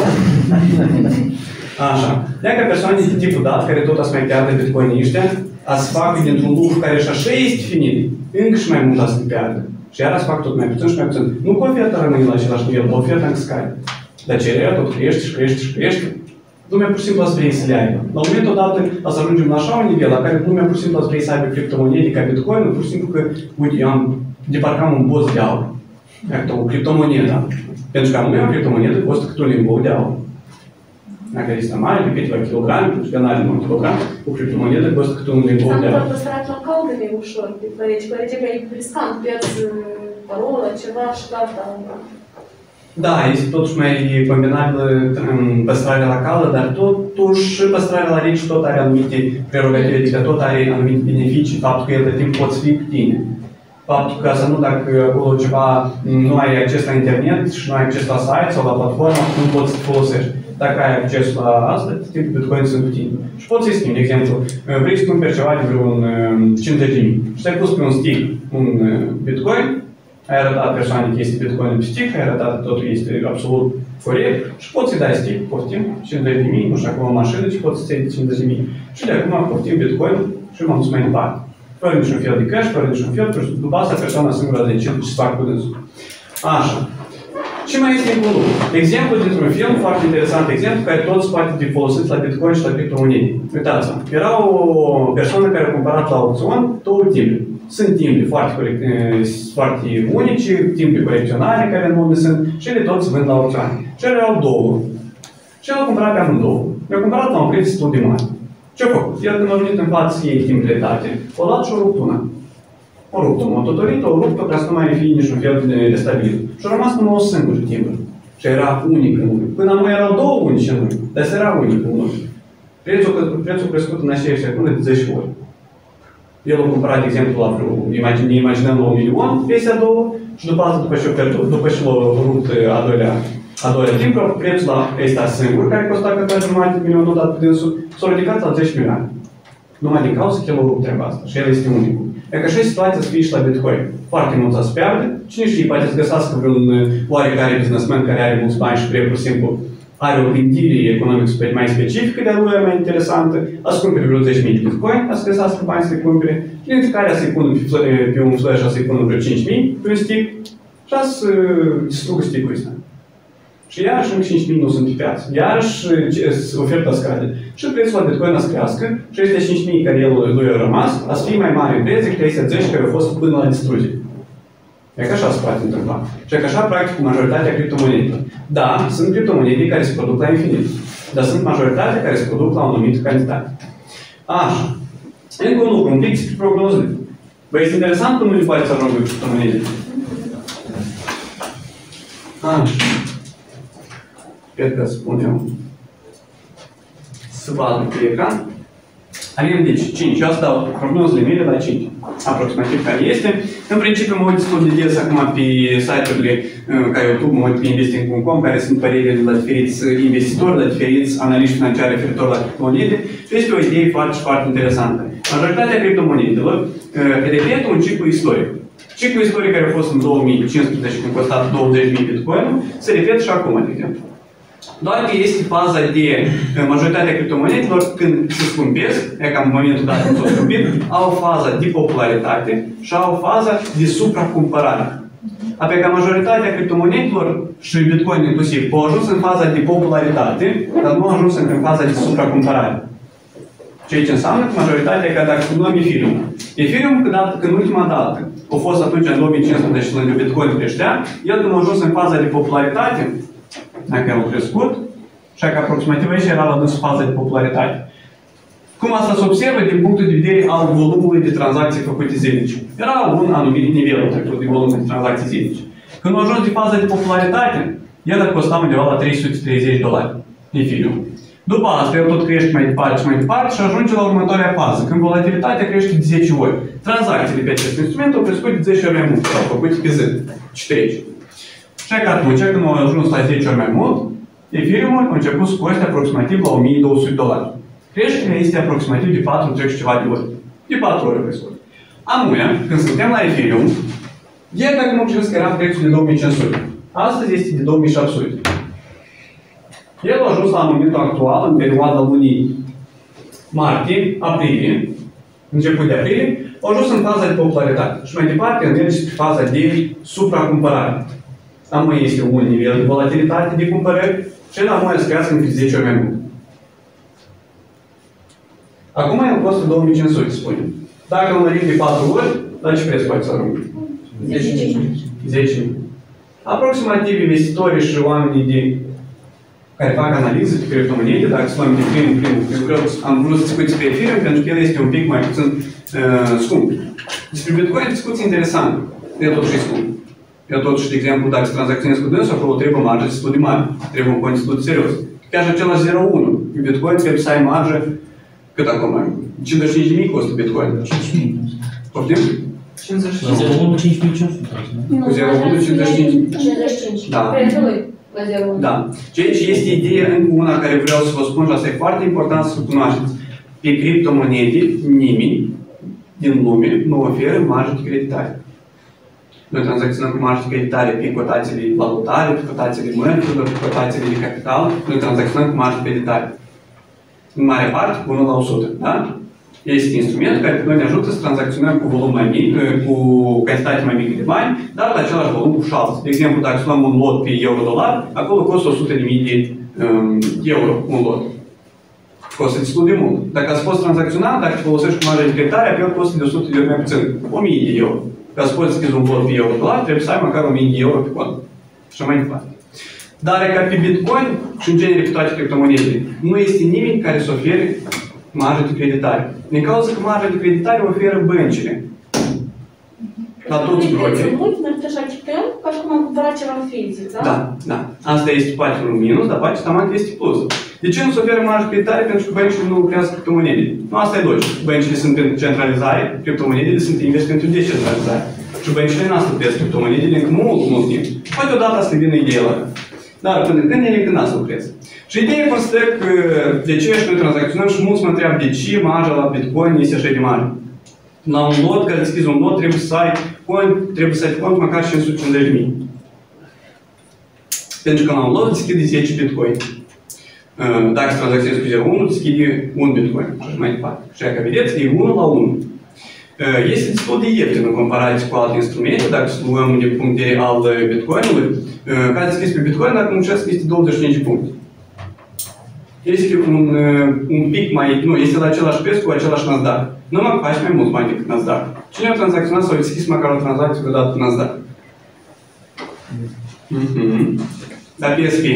Așa. Dacă persoane de tipul dat, care tot ați mai pierdă bitcoinii ăștia, ați facă dintr-un lucru care și așa este finit, încă și mai mult ați să pierdă. Și iar ați fac tot mai puțin și mai puțin. Nu că oferta rămâne la același nivel, dar oferta încă scade. Dar cererea tot crește și crește și crește. Lumea pur și simplu ați vrei să le aibă. La un moment odată ați ajungem la așa un nivel la care lumea pur și simplu ați vrei să aibă criptomonede ca Bitcoin, pur și simplu că, uite, eu am deparcam un boz de aur. Iată, o criptomonedă. Pentru că anume o criptomonedă costă cât un limbou de aur. Dacă este mare, de câteva kilograme, pentru că nu are 1 kilogram, o criptomonedă costă cât un limbou de aur. S-a păstrat la caldele ușor, diferiți. Părere că e riscant, pierzi parola, ceva și gata. Da, este totuși mai combinabilă păstrarea la caldă, dar totuși păstrarea la rece tot are anumite prerogative, adică tot are anumite beneficii, faptul că el de timp poți fi cu tine. Faptul că să nu, dacă acolo ceva nu ai acces la internet și nu ai acces la site sau la platformă, nu poți să folosești. Dacă ai acces la asta, timpul Bitcoin sunt cu tine. Și poți să-i schimbi, de exemplu, vrei să cumperi ceva de vreun 50.000 și ai pus pe un stick un Bitcoin, ai arătat persoanei că este Bitcoin pe stick, ai arătat că totul este absolut corect și poți să-i dai stick, poftim, 50.000, nu știu, acum o mașină și poți să-ți iei 50.000. Și de acum poftim Bitcoin și m-am dus mai departe. Fără niciun fel de cash, fără niciun fel, după asta persoana singură decide ce să fac cu dânsul. Așa. Ce mai este acolo? Exemplu dintr-un film, foarte interesant exemplu, care toți poate fi folosit la Bitcoin și la criptomonede. Uitați-vă, era o persoană care a cumpărat la aukțion două timbre. Sunt timbre foarte unice, timbre colecționare care în lume sunt și ele toți vând la aukțiune. Și ele erau două. Și el a cumpărat pe amândouă. Le-a cumpărat la un preț destul de mare. Ce-a făcut? El când a venit în față ei timbrele date, o luat și o rupt una. O rupt o mototorită, o rupt ca să nu mai fie niciun fel de stabil. Și a rămas numai o singură timbră. Și era unic în lume. Până acum erau două unice în lume, dar era unic în lume. Prețul crescut în aceeași secundă de 10 ori. El a cumpărat, de exemplu, la vreo, ne imaginăm la 1.000.000 piesea două și după asta, după ce l-a rupt a doilea timp, prețul la ăsta singur, care costa câteva jumătate de milion dat pe dânsul, s-a ridicat la 10 milioane. Numai din cauza că el a rupt treaba asta și el este unicul. E că așa situația să fie și la Bitcoin. Foarte mult să pierde, cine știe, poate să găsească vreun oarecare businessman care are mulți bani și pur și simplu are o gândire economică mai specifică de-a lui, mai interesantă, a să cumpere vreo 10.000 de Bitcoin, a să găsească bani să-i cumpere, dintre care a să-i pună pe un flash, a să-i pună vreo 5.000 pe un stick și a să distrugă stick-ul ăsta. Și iarăși încă 5.000 nu sunt pe piață. Iarăși oferta scade. Și prețul la Bitcoin a să crească și acestea 5.000 care lui a rămas, a să fie mai mare în preț decât acestea 10 care au fost până la distrugere. E că așa se poate întâmpla. Și că așa, practic, cu majoritatea criptomonedelor. Da, sunt criptomonede care se produc la infinit. Dar sunt majoritatea care se produc la o anumită cantitate. Așa. Încă un lucru, un pic despre prognoze. Vă este interesant cum nu le poate să ajungă criptomonede? Așa. Cred că spun eu. Să vadă pe ecran. Avem, deci, 5. Eu asta dau prognozele mele la 5. Aproximativ care este. În principiu mă uit destul de des acum pe site-urile ca YouTube, mă uit pe investing.com, care sunt părerile la diferiți investitori, la diferiți analiști financiari referitor la criptomonede. Și este o idee foarte, foarte interesantă. Majoritatea criptomonedelor repetă un ciclu istoric. Ciclul istoric care a fost în 2015, când costa 20.000 Bitcoin, se repetă și acum, de exemplu. Doar că este faza de majoritatea criptomonedelor, când se scumpesc, e ca în momentul dat când s-au scumpit, au faza de popularitate și au faza de supracumpărare. Apoi ca majoritatea criptomonedelor și Bitcoin inclusiv au ajuns în faza de popularitate, dar nu au ajuns în faza de supracumpărare. Ceea ce înseamnă că majoritatea, că dacă luăm Ethereum. Ethereum, când ultima dată a fost atunci în 2015 și lângă Bitcoin creștea, el când a ajuns în faza de popularitate, dacă el a crescut, și că aproximativ aici era la dânsul faza de popularitate. Cum asta se observă din punctul de vedere al volumului de tranzacții făcute zilnice. Era un anumit nivel trecut de volum de tranzacții zilnice. Când a ajuns de faza de popularitate, el a costat undeva la $330 Ethereum. După asta, el tot crește mai departe și mai departe și ajunge la următoarea fază, când volatilitatea crește de 10 ori. Tranzacțiile pe acest instrument au crescut de 10 ori mai mult, sau făcute pe zi, ce trece. Și că atunci, când au ajuns la 10 ori mai mult, Ethereum-ul a început să coste aproximativ la $1.200. Creșterea este aproximativ de 4 și ceva de ori. De 4 ori crescut. Amuia, când suntem la Ethereum, ieri dacă nu crezut că era prețul de 2.500. Astăzi este de 2.700. El a ajuns la momentul actual, în perioada lunii martie-aprilie, început de aprilie, a ajuns în faza de popularitate. Și mai departe, el merge spre faza de supracumpărare. Amă este un nivel de volatilitate de cumpărări și el amă să crească încă 10 ori mai mult. Acum el costă 2.500, spunem. Dacă îl mărim de 4 ori, la ce preț poate să ajungă? 10.000. Aproximativ investitorii și oamenii care fac analize de criptomonede, dacă să luăm de primul, am vrut să discuți despre Ethereum, pentru că el este un pic mai puțin scump. Despre Bitcoin discuție interesantă. El totuși e scump. Eu totuși, de exemplu, dacă se tranzacționez cu dânsul, acolo trebuie o marjă destul de mare. Trebuie un cont destul de serios. Chiar și acela 0,1. Pe Bitcoin trebuie să ai marjă, cât acum? 55.000 costă Bitcoin. 5.000. Poftim? 0,1, 5.500. Cu 0,1, 55. 55. Da. Prețul lui. La 0,1. Da. Ceea ce este ideea încă una care vreau să vă spun și asta e foarte important să cunoașteți. Pe criptomonede, nimeni din lume nu oferă marjă de creditare. Noi tranzacționăm cu marjă de creditare pe cotațiile valutare, pe cotațiile mărfurilor, pe cotațiile de capital. Noi tranzacționăm cu marjă de creditare. În mare parte, cu 1 la 100, da? Este instrument care pe noi ne ajută să tranzacționăm cu volum mai mic, cu cantitate mai mică de bani, dar la același volum cu șalți. De exemplu, dacă luăm un lot pe euro-dolar, acolo costă 100.000 de euro un lot. Costă destul de mult. Dacă ați fost tranzacționat, dacă folosești cu marjă de creditare, apel costă de 100 de euro mai puțin, 1.000 de euro. Ca să poți deschizi un lot pe euro-dolar, trebuie să ai măcar 1.000 de euro pe cont. Și așa mai departe. Dar ca pe Bitcoin și în genere pe toate criptomonedele, nu este nimeni care să ofere marjă de creditare. Din cauza că marja de creditare oferă băncile. La toți brokerii. Noi putem să acceptăm ca și cum am cumpărat ceva fizic, da? Da, da. Asta este poate un minus, dar poate taman este plus. De ce nu se oferă marjă de creditare? Pentru că băncile nu lucrează cu criptomonede. Nu, asta e logic. Băncile sunt pentru centralizare, criptomonedele sunt invers pentru decentralizare. Și băncile nu plătesc criptomonedele încă mult timp. Poate odată asta vină ideea la. Dar până când ele încă n-a să lucreze. Și ideea constă că de ce și noi tranzacționăm și mulți mă întreabă de ce marja la Bitcoin este așa de mare. La un lot, ca să deschizi un lot, trebuie să ai cont măcar 550.000. Pentru că la un lot deschide 10 Bitcoin. Dacă se tranzacționezi cu 0,1, deschide 1 Bitcoin. Și așa mai departe. Și ca vedeți, e 1 la 1. Este destul de ieftin în comparație cu alte instrumente, dacă să luăm din punct de vedere al Bitcoinului. Ca să deschizi pe Bitcoin, dacă muncească, este 25 puncte. Este un pic mai... Nu, este la același preț cu același Nasdaq. Numai că faci mai mult bani decât Nasdaq. Cine a tranzacționat sau a deschis măcar o tranzacție vreodată cu Nasdaq? Dar PSP.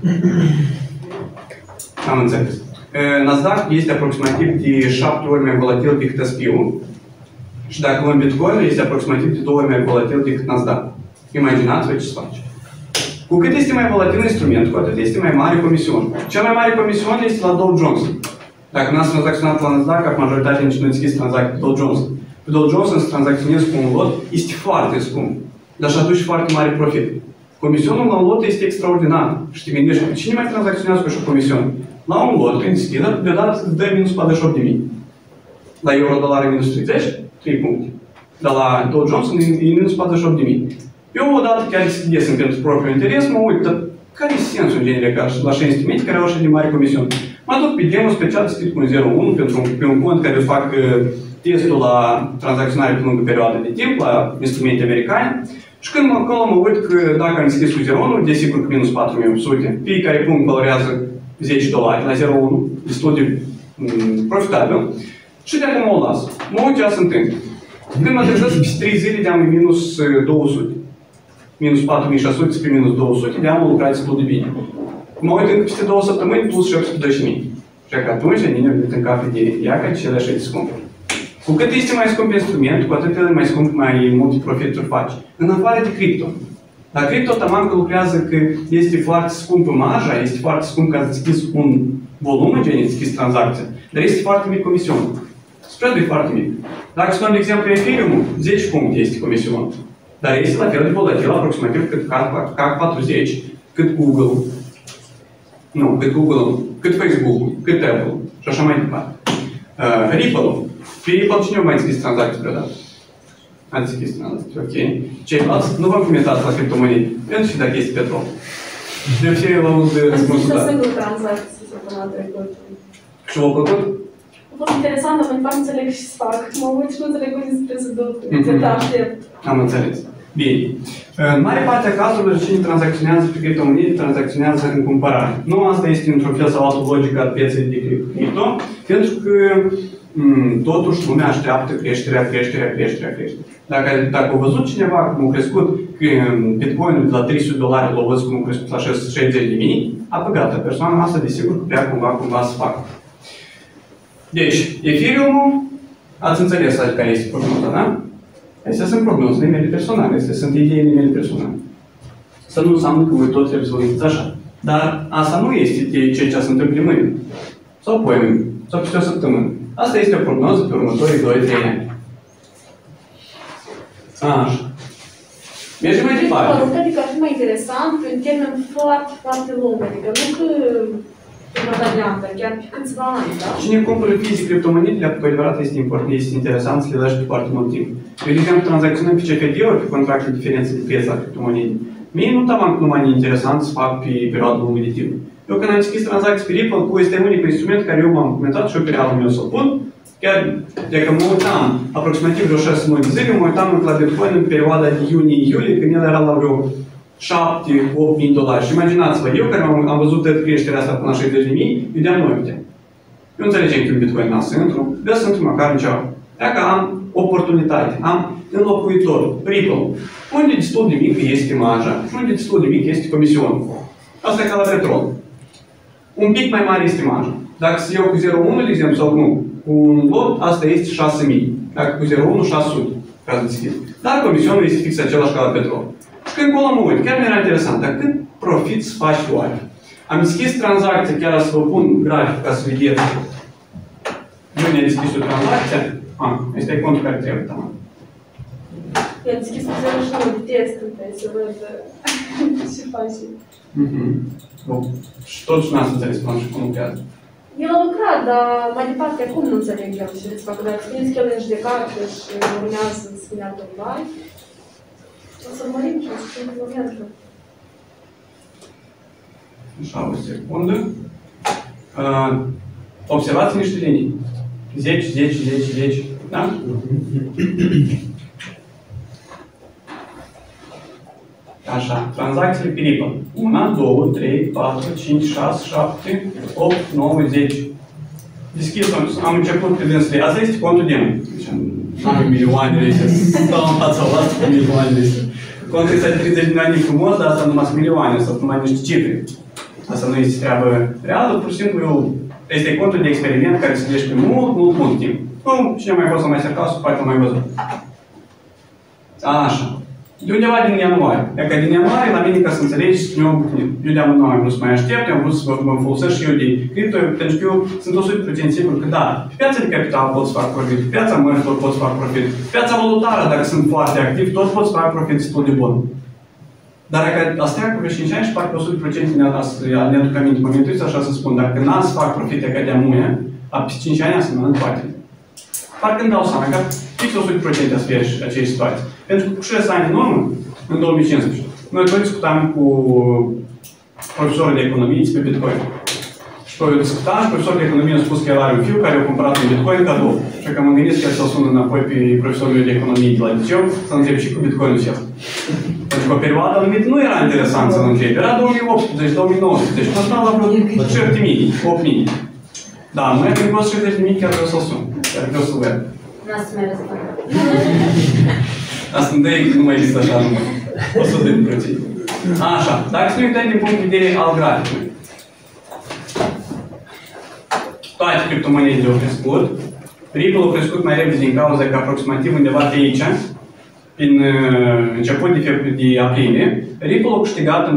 Am înțeles. Nasdaq este aproximativ de 7 ori mai volatil decât SP-ul. Și dacă luăm Bitcoin, este aproximativ de 2 ori mai volatil decât Nasdaq. Imaginați-vă ce se face. Cu cât este mai volatil instrumentul, cu atât este mai mare comision. Cea mai mare comision este la Dow Jones. Dacă n-ați tranzacționat la Nasdaq, majoritatea nici nu deschis tranzacții pe Dow Jones. Pe Dow Jones să tranzacționezi cu un lot este foarte scump, dar și aduce foarte mare profit. Comisionul la un lot este extraordinar. Și te gândești, cine mai tranzacționează cu așa comision? La un lot, prin deschidere, deodată îți dă minus 48.000. La euro-dolar e minus 30, 3 puncte. Dar la Dow Jones e minus 48.000. Eu odată chiar deschidesem pentru propriul interes, mă uit, dar care e sensul în genere ca la 6 instrumente care au așa de mare comision? Mă duc pe demo special deschid cu un 0,1 pe un cont care fac testul la tranzacționare pe lungă perioadă de timp, la instrumente americane. Și când acolo mă uit că dacă am deschis cu 0,1, desigur că minus 4.800, fiecare punct valorează $10 la 0,1, destul de profitabil. Și de acum o las. Mă uit ce se întâmplă. Când mă trezesc peste 3 zile de-am minus 200. Minus 4.600 spre minus 200, de-am lucrat destul de bine. Mă uit încă peste 2 săptămâni plus 712.000. Și că atunci ne venit în cap de ea că cele așa de scump. Cu cât este mai scump instrument, cu atât mai scump mai multe profituri faci. În afară de cripto. La cripto, taman că lucrează că este foarte scumpă marja, este foarte scump ca să deschizi un volum în genere, deschizi tranzacția, dar este foarte mic comisionul. Spread-ul e foarte mic. Dacă spunem, de exemplu, Ethereum, 10 puncte este comisionul. Dar este la fel de volatil, aproximativ cât CAC40, cât Google, nu, cât Google, cât Facebook, cât Apple și așa mai departe. Ripple. Pe Ripple cine mai deschis tranzacții vreodată? Ați deschis tranzacții, ok. Ceilalți nu vă comentați la criptomonede, pentru și dacă este petrol. Și de obicei la uz de răspunsul dat. Am deschis o singură tranzacție săptămâna trecută. Și v-a plăcut? A fost interesant, dar mă fac înțeleg și să fac. Mă uit și nu înțeleg unde trebuie să duc. Ce aștept. Am înțeles. Bine. În mare parte a cazurilor, cine tranzacționează pe criptomonede, tranzacționează în cumpărare. Nu asta este într-un fel sau altul logica pieței de cripto, pentru că totuși lumea așteaptă creșterea. Dacă a văzut cineva cum a crescut Bitcoinul de la $300, l-a văzut cum a crescut la 60.000, a gata, persoana asta desigur că vrea cumva să facă. Deci, Ethereum-ul, ați înțeles care este prognoza, da? Astea sunt prognozele mele personale, astea sunt ideile mele personale. Să nu înseamnă că voi tot trebuie să vă gândiți așa. Dar asta nu este ceea ce se întâmplă mâine. Sau poimâine. Sau peste o săptămână. Asta este o prognoză pe următorii 2-3 ani. Așa. Mergem mai departe. Adică ar fi mai interesant pe un termen foarte, foarte lung. Adică nu că perioada de an, dar chiar pe câțiva ani, da? Cine cumpără fizic criptomonedele, cu adevărat este important, este interesant să le lași pe foarte mult timp. Eu, de exemplu, tranzacționăm pe CFD-uri, pe contracte de diferențe de preț la criptomonede. Mie nu taman nu mai e interesant să fac pe perioadă lungă de timp. Eu când am deschis tranzacții pe Ripple, cu este unicul instrument care eu m-am comentat și eu pe realul meu să-l pun. Chiar de că mă uitam aproximativ vreo 6 luni de zile, mă uitam la Bitcoin în perioada de iunie-iulie, când el era la vreo $7.000-8.000. Și imaginați-vă, eu care am văzut de creșterea asta până la 60.000, vedeam noaptea. Eu înțelegem că în Bitcoin n-am să intru, vreau să intru măcar în ceva. Dacă am oportunitate, am înlocuitor, Ripple, unde destul de mică este marja, unde destul de mică este comisionul. Asta e ca la petrol. Un pic mai mare este marja. Dacă să iau cu 0,1, de exemplu, sau nu, cu un lot, asta este 6.000. Dacă cu 0,1, 600, ca să deschid. Dar comisionul este fix același ca la petrol. Și când acolo mă uit, chiar mi-era interesant, dar cât profit să faci tu oare? Am deschis tranzacția, chiar să vă pun grafic ca să vedeți. Nu mi-a deschis o tranzacție. Este contul care trebuie, da. Eu am deschis cu 0,9 de test, să văd ce faci. Și totuși n-ați înțeles cum lucrează. El a lucrat, dar mai departe acum nu înțeleg el și îți fac, dar spuneți că el e în judecată și urmează să ne ia bani. O să urmărim și o să fim momentul. Așa, o secundă. Observați niște linii. 10, 10, 10, 10. Da? Așa, tranzacțiile pe Ripple. 1, 2, 3, 4, 5, 6, 7, 8, 9, 10. Deschis, am început pe dânsele. Asta este contul demo. Deci am milioanele astea. Stau în fața voastră cu milioanele astea. Contul este 30 de milioane frumos, dar asta numai sunt milioane, sau numai niște cifre. Asta nu este treabă reală, pur și simplu este contul de experiment care se duce pe mult timp. Nu, cine a mai fost la masterclass-ul, poate l-a mai văzut. Așa. De undeva din ianuarie. Dacă din ianuarie, la mine, ca să înțelegeți, eu de-am nu am vrut să mai aștept, am vrut să mă folosesc și eu de cripto, pentru că eu sunt 100% sigur că da, pe piața de capital pot să fac profit, pe piața mărfilor pot să fac profit, pe piața valutară, dacă sunt foarte activ, tot pot să fac profit destul de bun. Dar dacă astea cu 5 ani și parcă 100% ne aduc aminte, momentul ăsta așa să spun, dacă n-am să fac profit ca de amuie, pe 5 ani să mă mănânc poate. Parcă îmi dau seama că fix 100% să fie aceeași situație. Pentru că cu 6 ani în urmă, în 2015, noi toți discutam cu profesorul de economie pe Bitcoin. Și eu discutam și profesorul de economie a spus că el are un fiu care a cumpărat un Bitcoin cadou. Și că mă gândesc că el să-l sună înapoi pe profesorul de economie de la liceu să întreb și cu Bitcoinul și el. Pentru că o perioadă anumită nu era interesant să-l întreb. Era 2018, 2019. Și mă la vreo 7.000, 8.000. Da, noi am venit 60.000 chiar vreau să-l sun. Chiar vreau să-l văd. N-ați să mai răspund. Asta nu mai există așa numai. 100%. Așa. Dacă să ne uităm din punct de vedere al graficului. Toate criptomonedele au crescut. Ripple a crescut mai repede din cauza că aproximativ undeva de aici, prin început de aprilie, Ripple a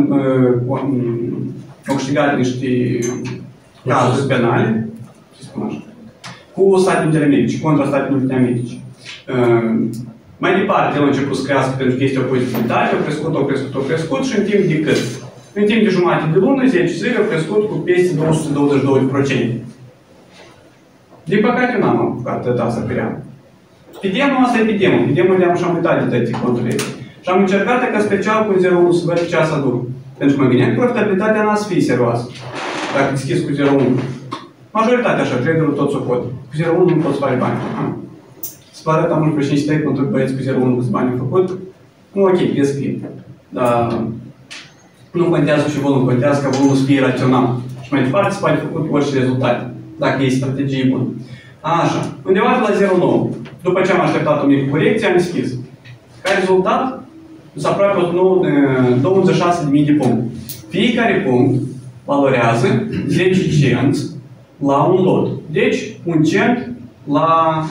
câștigat niște cazuri penale, să spun așa, cu Statele Unite ale Americii, contra Statelor Unite ale Americii. Mai departe, el a început să crească pentru că este o pozitivitate, a crescut și în timp de cât? În timp de jumătate de lună, 10 zile, a crescut cu peste 222%. Din păcate, eu n-am apucat de asta pe real. Pe demo, asta e pe demo. Pe demo le-am și am uitat de toate conturile. Și am încercat ca special cu 0,1 să văd ce asta aduc. Pentru că mă gândeam că profitabilitatea n-a să fie serioasă. Dacă deschis cu 0,1. Majoritatea așa, traderul tot s-o pot. Cu 0,1 nu poți face bani. Să vă arăt amul pe 5 pentru băieți cu 0,1 câți bani au făcut. Nu, ok, e scrie. Dar nu contează și volumul, contează ca volumul să fie rațional. Și mai departe se poate făcut orice rezultat, dacă e strategie bună. Așa, undeva de la 0,9. După ce am așteptat o mică corecție, am deschis. Ca rezultat, sunt aproape 26.000 de puncte. Fiecare punct valorează 10 cenți la un lot. Deci, 1 cent la...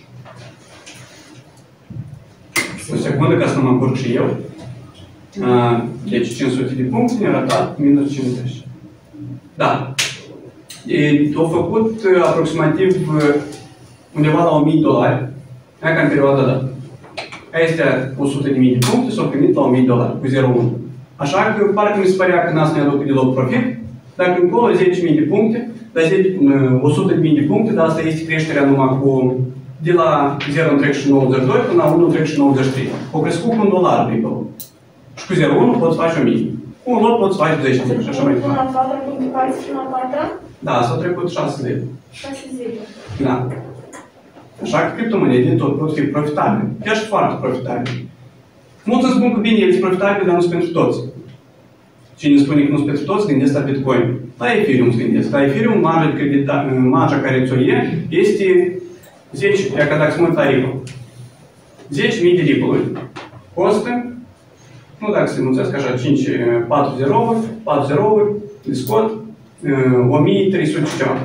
O secundă ca să nu mă încurc și eu. Deci 500 de puncte ne-a arătat minus 50. Da. Au făcut aproximativ undeva la $1.000. Aia ca în perioada dată. Aia este 100.000 de puncte, s-au primit la $1.000 cu 0,1. Așa că parcă mi se părea că n-a să ne aducă deloc profit, Dacă încolo 10.000 de puncte, la 100.000 de puncte, dar asta este creșterea numai cu de la 0,92 până la 1,93. O crescut cu $1 Ripple. Și cu 0,1 poți face 1000. Cu un lot poți face 10 și așa mai departe. Până la 4 puncte care și la 4? Da, s-au trecut 6 zile. 6 zile. Da. Așa că criptomonedele tot pot fi profitabile. Chiar și foarte profitabile. Mulți îmi spun că bine, ele sunt profitabile, dar nu sunt pentru toți. Cine spune că nu sunt pentru toți, gândesc la Bitcoin. La Ethereum se gândesc. La Ethereum, marja care ți-o este 10, ca dacă se mă uit la Ripple. 10.000 de Ripple-uri. Costă, nu dacă se mulțesc așa, 4 zerouri, le scot, 1.300 și ceva.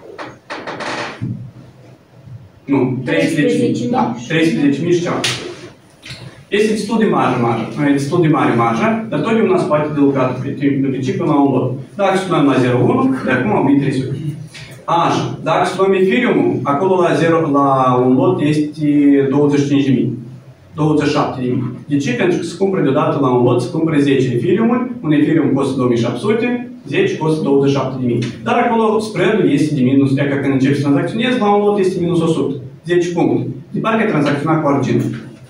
Nu, 13.000. Da, 13.000 și ceva. Este destul de mare destul de mare marja, dar totdeauna se poate de lucrat pe principiu până la un lot. Dacă spunem la 0,1, de acum 1.300. Așa, dacă spunem Ethereum, acolo la un lot este 25.000. 27.000. De ce? Pentru că se cumpără deodată la un lot, se cumpără 10 Ethereum-uri, un Ethereum costă 2.700, 10 costă 27.000. Dar acolo spread-ul este de minus, că când începi să tranzacționezi, la un lot este minus 100, 10 puncte. De parcă ai tranzacționat cu argint.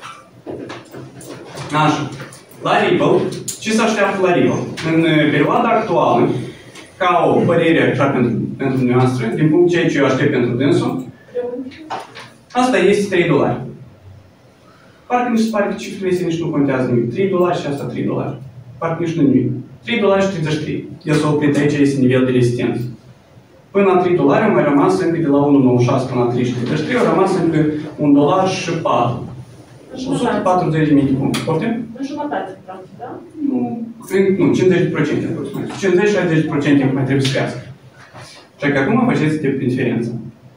Așa. La Ripple, ce se așteaptă la Ripple? În perioada actuală, ca o părere așa pentru dumneavoastră, din punct ce eu aștept pentru dânsul, asta este $3. Parcă mi se pare că cifrele astea nici nu contează nimic. $3 și asta $3. Parcă nici nu nimic. $3 și 33. El s-a oprit aici, este nivel de rezistență. Până la $3 au mai rămas încă de la 1,96 până la 33. Au rămas încă $1 și 4. 140.000 de puncte. Poftim? În jumătate, practic, da? Nu, 50% aproximativ. 50-60% mai trebuie să crească. Și că acum faceți diferența.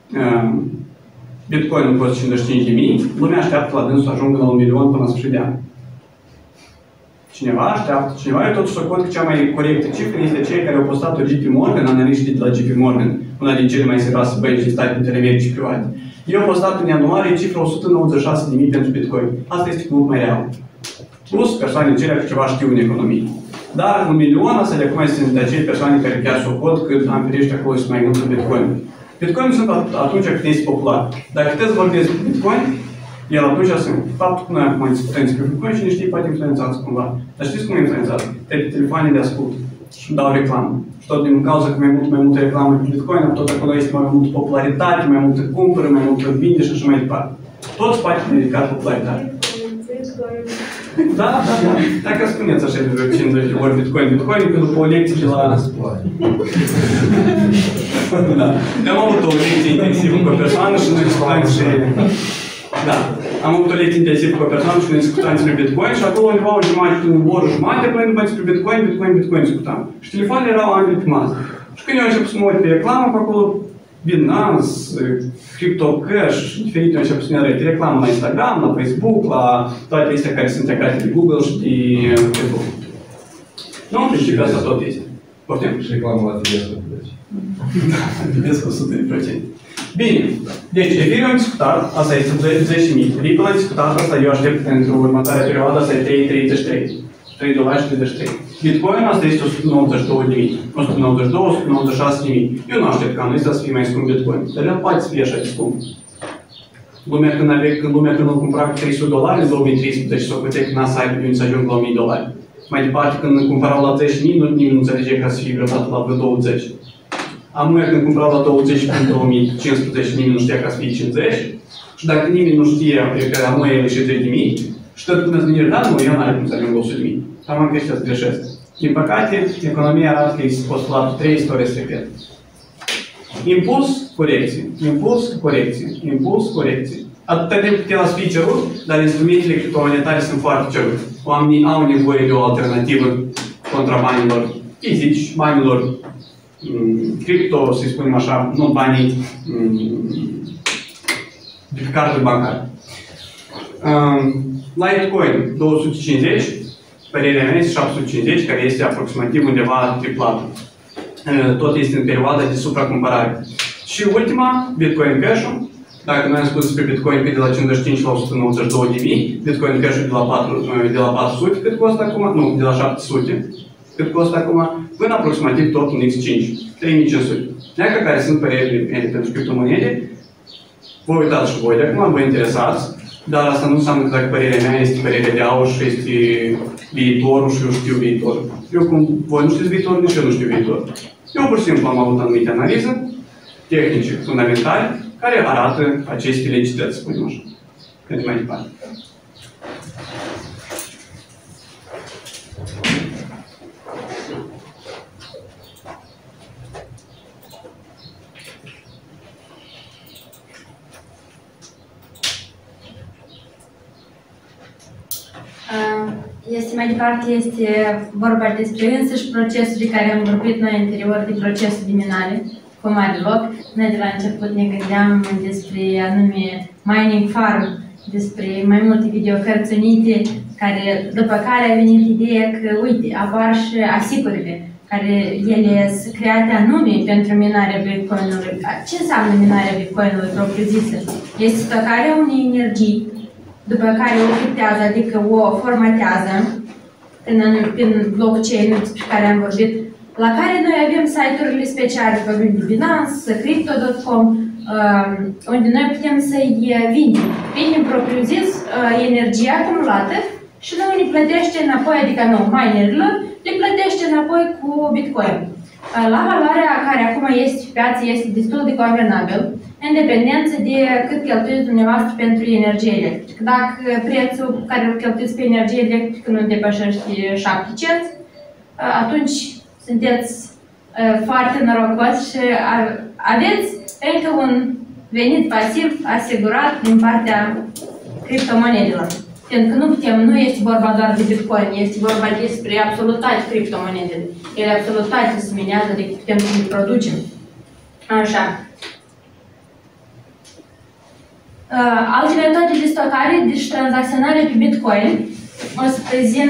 Bitcoin costă 55.000, lumea așteaptă la dânsul să ajungă la 1.000.000 până la sfârșit de an. Cineva așteaptă, eu totuși socot că cea mai corectă cifră este cei care au postat-o JP Morgan, analiștii de la JP Morgan, una din cele mai serioase bănci din Statele Unite ale Americii private. Eu am postat în ianuarie cifra 196.000 pentru Bitcoin. Asta este mult mai real. Plus persoanele cele care ceva știu în economie. Dar 1.000.000 asta de acum este de acei persoane care chiar socot cât am ferește acolo să mai gândesc Bitcoin. Bitcoin sunt atunci când este popular. Dacă puteți vorbiți cu Bitcoin, el atunci sunt. Faptul că noi acum discutăm despre Bitcoin și ne știi poate influențați cumva. Dar știți cum e influențat? Telefoanele ascult și dau reclamă. Și tot din cauza că mai multă reclamă pe Bitcoin, tot acolo este mai multă popularitate, mai multă cumpără, mai multă vinde și așa mai departe. Tot spațiul dedicat popularitate. Da. Dacă spuneți așa de vreo 50 de ori Bitcoin, că după o lecție de la... Da. Eu am avut o lecție intensivă cu o persoană și noi discutam și... Da. Am avut o lecție intensivă cu o persoană și noi discutam despre Bitcoin și acolo undeva o oră jumătate, până după despre Bitcoin discutam. Și telefoanele erau ambele pe masă. Și când eu am început să mă uit pe reclamă, pe acolo Binance, CryptoCash, diferite au început să ne arăte reclamă la Instagram, la Facebook, la toate astea care sunt integrate de Google și de Facebook. Nu, în principiu asta tot este. Poftim? Și reclamă la Tedesco. Tedesco 100%. Bine, deci Ethereum am discutat, asta este 10.000. Ripple a discutat, asta eu aștept pentru următoarea perioadă, asta e $3.33. $3.33. Bitcoin asta este 192.000, 192, 196.000. Eu nu aștept ca anul să fie mai scump Bitcoin, dar el poate să fie așa de scump. Lumea când îl cumpăra cu $300 în 2013 și s-o putea că n-a să aibă de unde să ajung la $1.000. Mai departe, când îl cumpărau la 10.000, nimeni nu înțelege ca să fie vreodată la vreo 20. Amuia când cumpărau la 20 și în 2015 nimeni nu știa ca să fie 50. Și dacă nimeni nu știa că amuia e 60.000, și tot până să ne da, nu, eu n-are cum să ajung la 100.000. Am că ăștia să greșesc. Din păcate, economia arată că este postulatul 3, istoria se repetă. Impuls, corecție. Atâta timp cât el a fi cerut, dar instrumentele criptomonetare sunt foarte cerute. Oamenii au nevoie de o alternativă contra banilor fizici, banilor cripto, să spunem așa, nu banii de carduri bancare. Litecoin 250, părerea mea este 750, care este aproximativ undeva triplată. Tot este în perioada de supracumpărare. Și ultima, Bitcoin Cash-ul. Dacă noi am spus despre Bitcoin că de la 55 la 192.000, Bitcoin Cash-ul de la 400, cât costă acum? Nu, de la 700. cât costă acum, până aproximativ tot în X5, 3500. Dacă care sunt părerile pentru criptomonede, vă uitați și voi de acum, vă interesați, dar asta nu înseamnă că dacă părerea mea este părerea de aur și este viitorul și eu știu viitorul. Eu, cum voi nu știți viitorul, nici eu nu știu viitorul. Eu pur și simplu am avut anumite analize tehnice fundamentale care arată aceste legități, spunem așa. Mergem mai departe. Mai departe este vorba despre însăși procesul de care am vorbit noi anterior, de procesul de minare, cum are loc. Noi de la început ne gândeam despre anume mining farm, despre mai multe videocărți unite, care, după care a venit ideea că, uite, apar și asigurile, care ele sunt create anume pentru minarea Bitcoin-ului. Ce înseamnă minarea Bitcoin-ului propriu-zisă? Este stocarea unei energii, după care o criptează, adică o formatează prin blockchain despre care am vorbit, la care noi avem site-urile speciale, vorbim de Binance, Crypto.com, unde noi putem să-i vindem. Vindem propriu-zis energia acumulată și nu ne plătește înapoi, adică nu, minerilor, le plătește înapoi cu Bitcoin. La valoarea care acum este pe piață este destul de convenabil, în dependență de cât cheltuiți dumneavoastră pentru energie electrică. Dacă prețul care îl cheltuiți pe energie electrică nu depășește 7 cenți, atunci sunteți foarte norocoși și aveți încă un venit pasiv asigurat din partea criptomonedelor. Pentru că nu este vorba doar de Bitcoin, este vorba despre absolut toate criptomonedele. Ele absolut toate se minează decât putem să le producem. Așa. Alte metode de stocare, deci tranzacționare pe Bitcoin, o să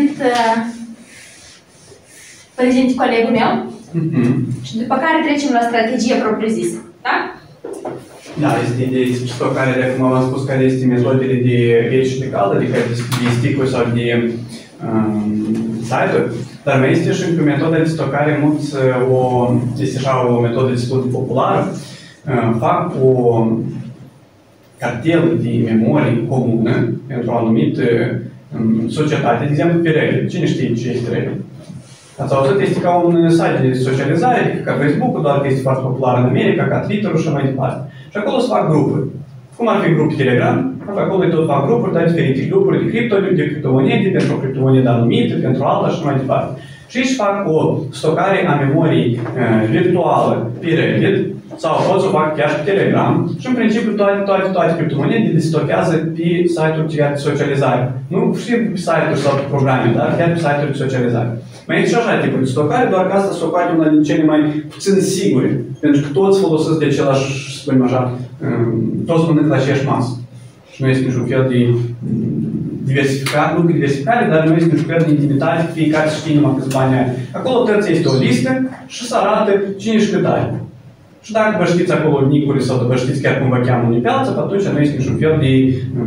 prezint colegul meu și după care trecem la strategie propriu-zisă. Da? Da, este de stocare, de acum v-am spus care este metodele de reci de cald, adică de stick-uri sau de site-uri, dar mai este și încă metoda de stocare, este așa o metodă destul de populară, fac o cartel de memorie comună pentru o anumită societate, de exemplu, pe Reddit. Cine știe ce este Reddit? Ați auzit, este ca un site de socializare, adică ca Facebook-ul, doar că este foarte popular în America, ca Twitter-ul și mai departe. Și acolo se fac grupuri. Cum ar fi grup Telegram, acolo tot fac grupuri, dar diferite grupuri de criptomonede, pentru o criptomonedă anumită, pentru alta și mai departe. Și aici fac o stocare a memoriei virtuală pe Reddit, sau pot să o fac chiar pe Telegram și în principiu toate criptomonedele se stochează pe site-uri de socializare. Nu și pe site-uri sau pe programe, dar chiar pe site-uri de socializare. Mai există și așa tipuri de stocare, doar că asta stocare una din cele mai puțin sigure, pentru că toți folosesc de același, să spunem așa, toți mănânc la aceeași masă. Și nu este niciun fel de diversificare, nu diversificare, dar nu este niciun fel de intimitate, fiecare știe numai câți bani are. Acolo trebuie este o listă și să arată cine și cât are. Și dacă vă știți acolo nicurile sau vă știți chiar cum vă cheamă unii pe alții, atunci nu este niciun fel de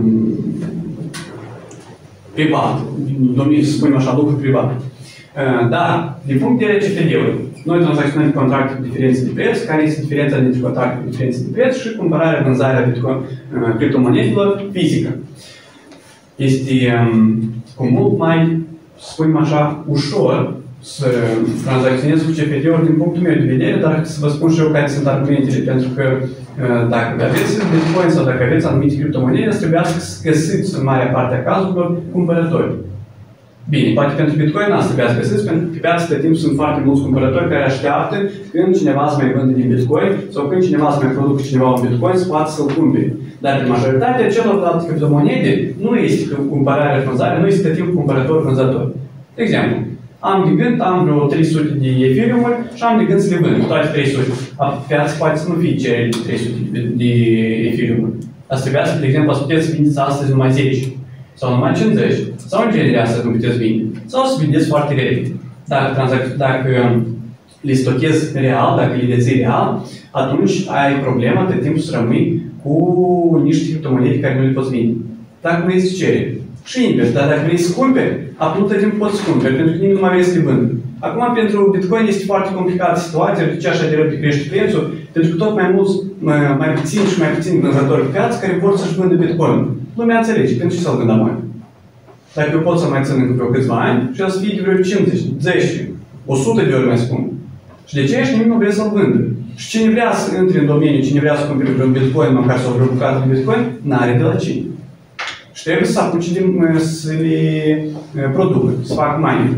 privat, să spunem așa, lucru privat. Dar, din punct de vedere CFD-uri, noi tranzacționăm contracte cu diferențe de preț, care este diferența dintre contracte cu diferențe de preț și cumpărarea, vânzarea criptomonedelor fizică. Este cu mult mai, să spunem așa, ușor să tranzacționez cu CFD-uri din punctul meu de vedere, dar să vă spun și eu care sunt argumentele, pentru că dacă aveți Bitcoin sau dacă aveți anumite criptomonede, trebuie să găsiți în marea parte a cazurilor cumpărători. Bine, poate pentru Bitcoin asta trebuie să găsiți, pentru că pe piață de timp sunt foarte mulți cumpărători care așteaptă când cineva să mai vândă din Bitcoin sau când cineva să mai producă cineva un Bitcoin să poată să-l cumpere. Dar pe majoritatea celorlalte criptomonede nu este cumpărarea vânzare, nu este timp cumpărător-vânzător. De exemplu, am de gând, am vreo 300 de Ethereum-uri și am de gând să le vând, toate 300. Pe piață poate să nu fie cerere de 300 de Ethereum-uri. Asta trebuia să, de exemplu, să puteți să vindeți astăzi numai 10 sau numai 50 sau în genere astăzi nu puteți vinde. Sau să vindeți foarte repede. Dacă le stochezi real, dacă le deții real, atunci ai problema de timp să rămâi cu niște criptomonede care nu le poți vinde. Dacă nu este cerere. Și invers, dar dacă vrei să cumperi, atunci de timp poți să cumperi, pentru că nimeni nu mai vrea să le vând. Acum, pentru Bitcoin este foarte complicată situația, de ce așa de repede crește prețul, pentru că tot mai mulți, mai puțin și mai puțin vânzători pe piață care vor să-și vândă Bitcoin. Lumea înțelege, pentru ce să-l vândă mai? Dacă eu pot să mai țin încă vreo câțiva ani și o să fie de vreo 50, 10, 100 de ori mai scump. Și de ce și nimeni nu vrea să-l vândă? Și cine vrea să intre în domeniu, cine vrea să cumpere vreun Bitcoin, măcar sau vreo bucată de Bitcoin, n-are de la cine. Și trebuie să apuce să le producă, să facă mining.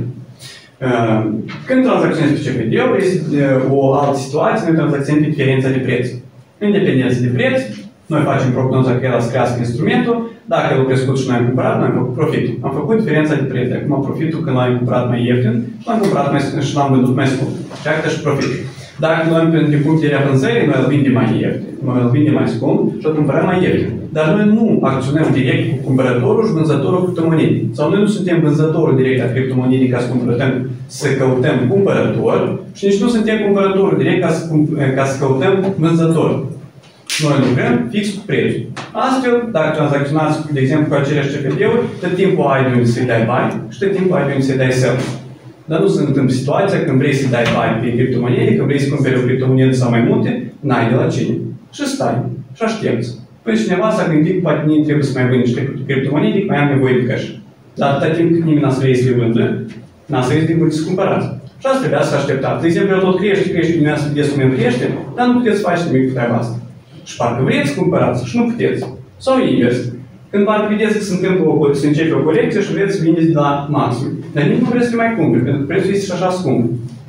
Când tranzacționezi pe CFD-ul, este o altă situație, noi tranzacționăm pe diferența de preț. În dependență de preț, noi facem prognoza că el să crească instrumentul, dacă el a crescut și noi am cumpărat, noi am făcut profitul. Am făcut diferența de preț. Acum profitul când l-am cumpărat mai ieftin și l-am cumpărat și l-am vândut mai scump. Și acesta și profitul. Dacă luăm din punct de vedere vânzării, noi îl vindem mai ieftin, noi îl vindem mai scump și îl cumpărăm mai ieftin. Dar noi nu acționăm direct cu cumpărătorul și vânzătorul criptomonedei. Sau noi nu suntem vânzătorul direct a criptomonedei ca să căutăm cumpărător și nici nu suntem cumpărătorul direct ca să căutăm vânzător. Noi lucrăm fix cu prețul. Astfel, dacă tranzacționați, de exemplu, cu aceleași CFD-uri, tot timpul ai de unde să-i dai bani și tot timpul ai de unde să-i dai sell. Dar nu se întâmplă situația când vrei să dai bani pe criptomonede, când vrei să cumperi o criptomonedă sau mai multe, n-ai de la cine. Și stai și aștepți. Păi cineva s-a gândit că poate nimeni trebuie să mai vând niște criptomonede, mai am nevoie de cash. Dar atâta timp cât nimeni n-a să vrei să le vândă, n-a să vrei să cumpărați. Și asta trebuia să așteptați. De exemplu, el tot crește, dumneavoastră vedeți cum el crește, dar nu puteți să faceți nimic cu treaba asta. Și parcă vreți să cumpărați și nu puteți. Sau invers. Când parcă vedeți că se începe o corecție și vreți să vindeți de la maxim. Dar nici nu vreți să le mai cumperi, pentru că prețul este și așa scump.